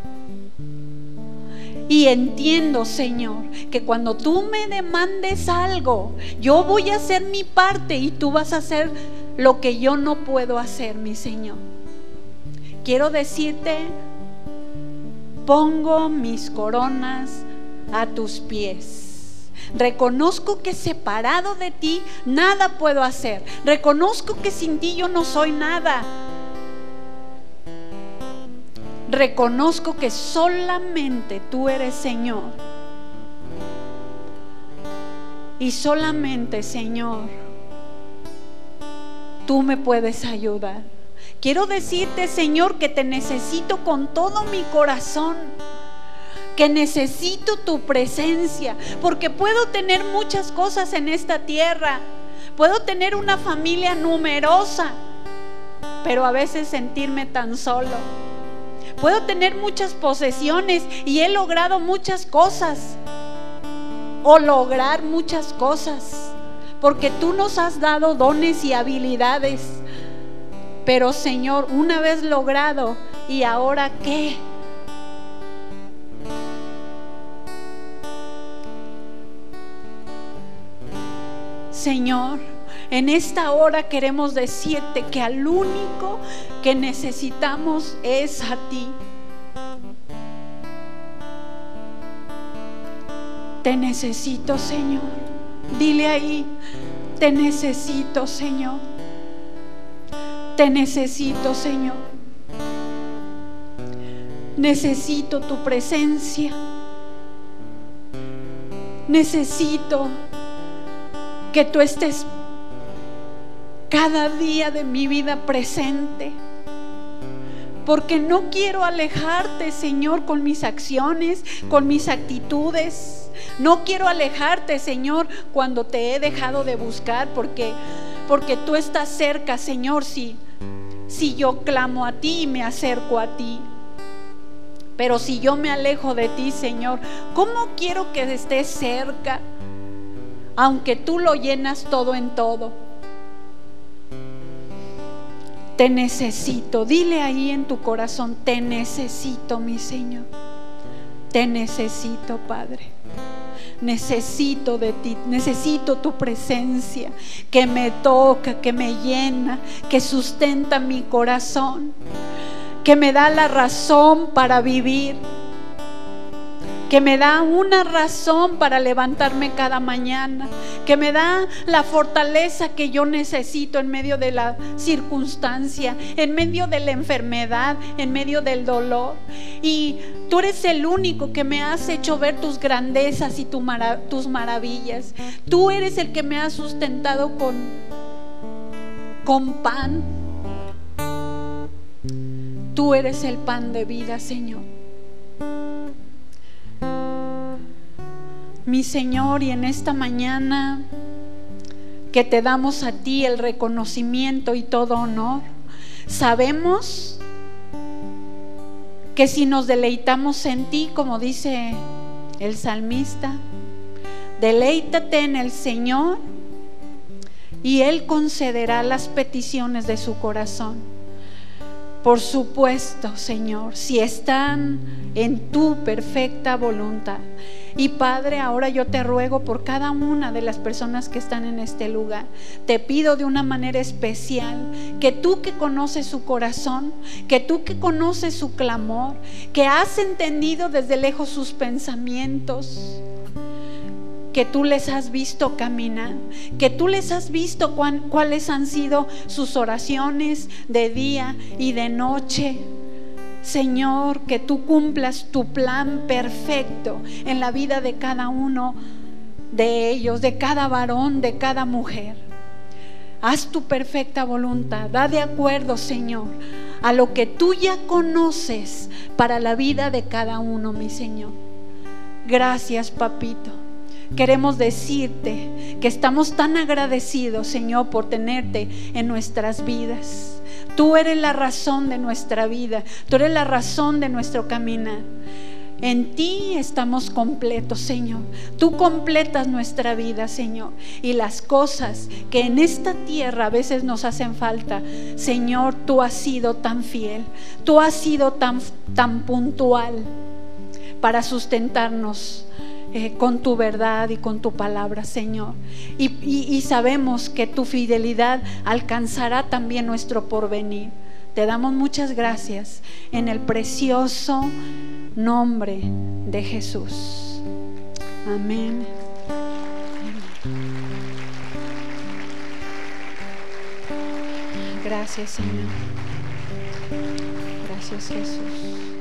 Y entiendo, Señor, que cuando tú me demandes algo, yo voy a hacer mi parte y tú vas a hacer lo que yo no puedo hacer, mi Señor. Quiero decirte: pongo mis coronas a tus pies. Reconozco que separado de ti nada puedo hacer. Reconozco que sin ti yo no soy nada. Reconozco que solamente tú eres Señor. Y solamente, Señor, tú me puedes ayudar. Quiero decirte, Señor, que te necesito con todo mi corazón, que necesito tu presencia, porque puedo tener muchas cosas en esta tierra, puedo tener una familia numerosa, pero a veces sentirme tan solo. Puedo tener muchas posesiones y he logrado muchas cosas, o lograr muchas cosas, porque tú nos has dado dones y habilidades. Pero Señor, una vez logrado, ¿y ahora qué? Señor, En esta hora queremos decirte que al único que necesitamos es a ti. Te necesito, Señor. Dile ahí, te necesito, Señor. Te necesito, Señor. Necesito tu presencia. Necesito que tú estés cada día de mi vida presente, porque no quiero alejarte, Señor, con mis acciones, con mis actitudes. No quiero alejarte, Señor, cuando te he dejado de buscar, porque, porque tú estás cerca, Señor, si, si yo clamo a ti y me acerco a ti. Pero si yo me alejo de ti, Señor, ¿cómo quiero que estés cerca? Aunque tú lo llenas todo en todo. Te necesito. Dile ahí en tu corazón, te necesito, mi Señor. Te necesito, Padre. Necesito de ti, necesito tu presencia que me toca, que me llena, que sustenta mi corazón, que me da la razón para vivir, que me da una razón para levantarme cada mañana, que me da la fortaleza que yo necesito en medio de la circunstancia, en medio de la enfermedad, en medio del dolor. Y tú eres el único que me has hecho ver tus grandezas y tu mara- tus maravillas. Tú eres el que me has sustentado con, con pan. Tú eres el pan de vida, Señor. Mi Señor, y en esta mañana que te damos a ti el reconocimiento y todo honor, sabemos que si nos deleitamos en ti, como dice el salmista, deleítate en el Señor y Él concederá las peticiones de su corazón. Por supuesto, Señor, si están en tu perfecta voluntad. Y Padre, ahora yo te ruego por cada una de las personas que están en este lugar. Te pido de una manera especial que tú que conoces su corazón, que tú que conoces su clamor, que has entendido desde lejos sus pensamientos, que tú les has visto caminar, que tú les has visto cuán, cuáles han sido sus oraciones de día y de noche. Señor, que tú cumplas tu plan perfecto en la vida de cada uno de ellos, de cada varón, de cada mujer. Haz tu perfecta voluntad, da de acuerdo, Señor, a lo que tú ya conoces para la vida de cada uno, mi Señor. Gracias, papito. Queremos decirte que estamos tan agradecidos, Señor, por tenerte en nuestras vidas. Tú eres la razón de nuestra vida, tú eres la razón de nuestro caminar. En ti estamos completos, Señor. Tú completas nuestra vida, Señor. Y las cosas que en esta tierra a veces nos hacen falta, Señor, tú has sido tan fiel, tú has sido tan, tan puntual para sustentarnos Eh, con tu verdad y con tu palabra, Señor. Y, y, y sabemos que tu fidelidad alcanzará también nuestro porvenir. Te damos muchas gracias en el precioso nombre de Jesús. Amén. Gracias, Señor. Gracias, Jesús.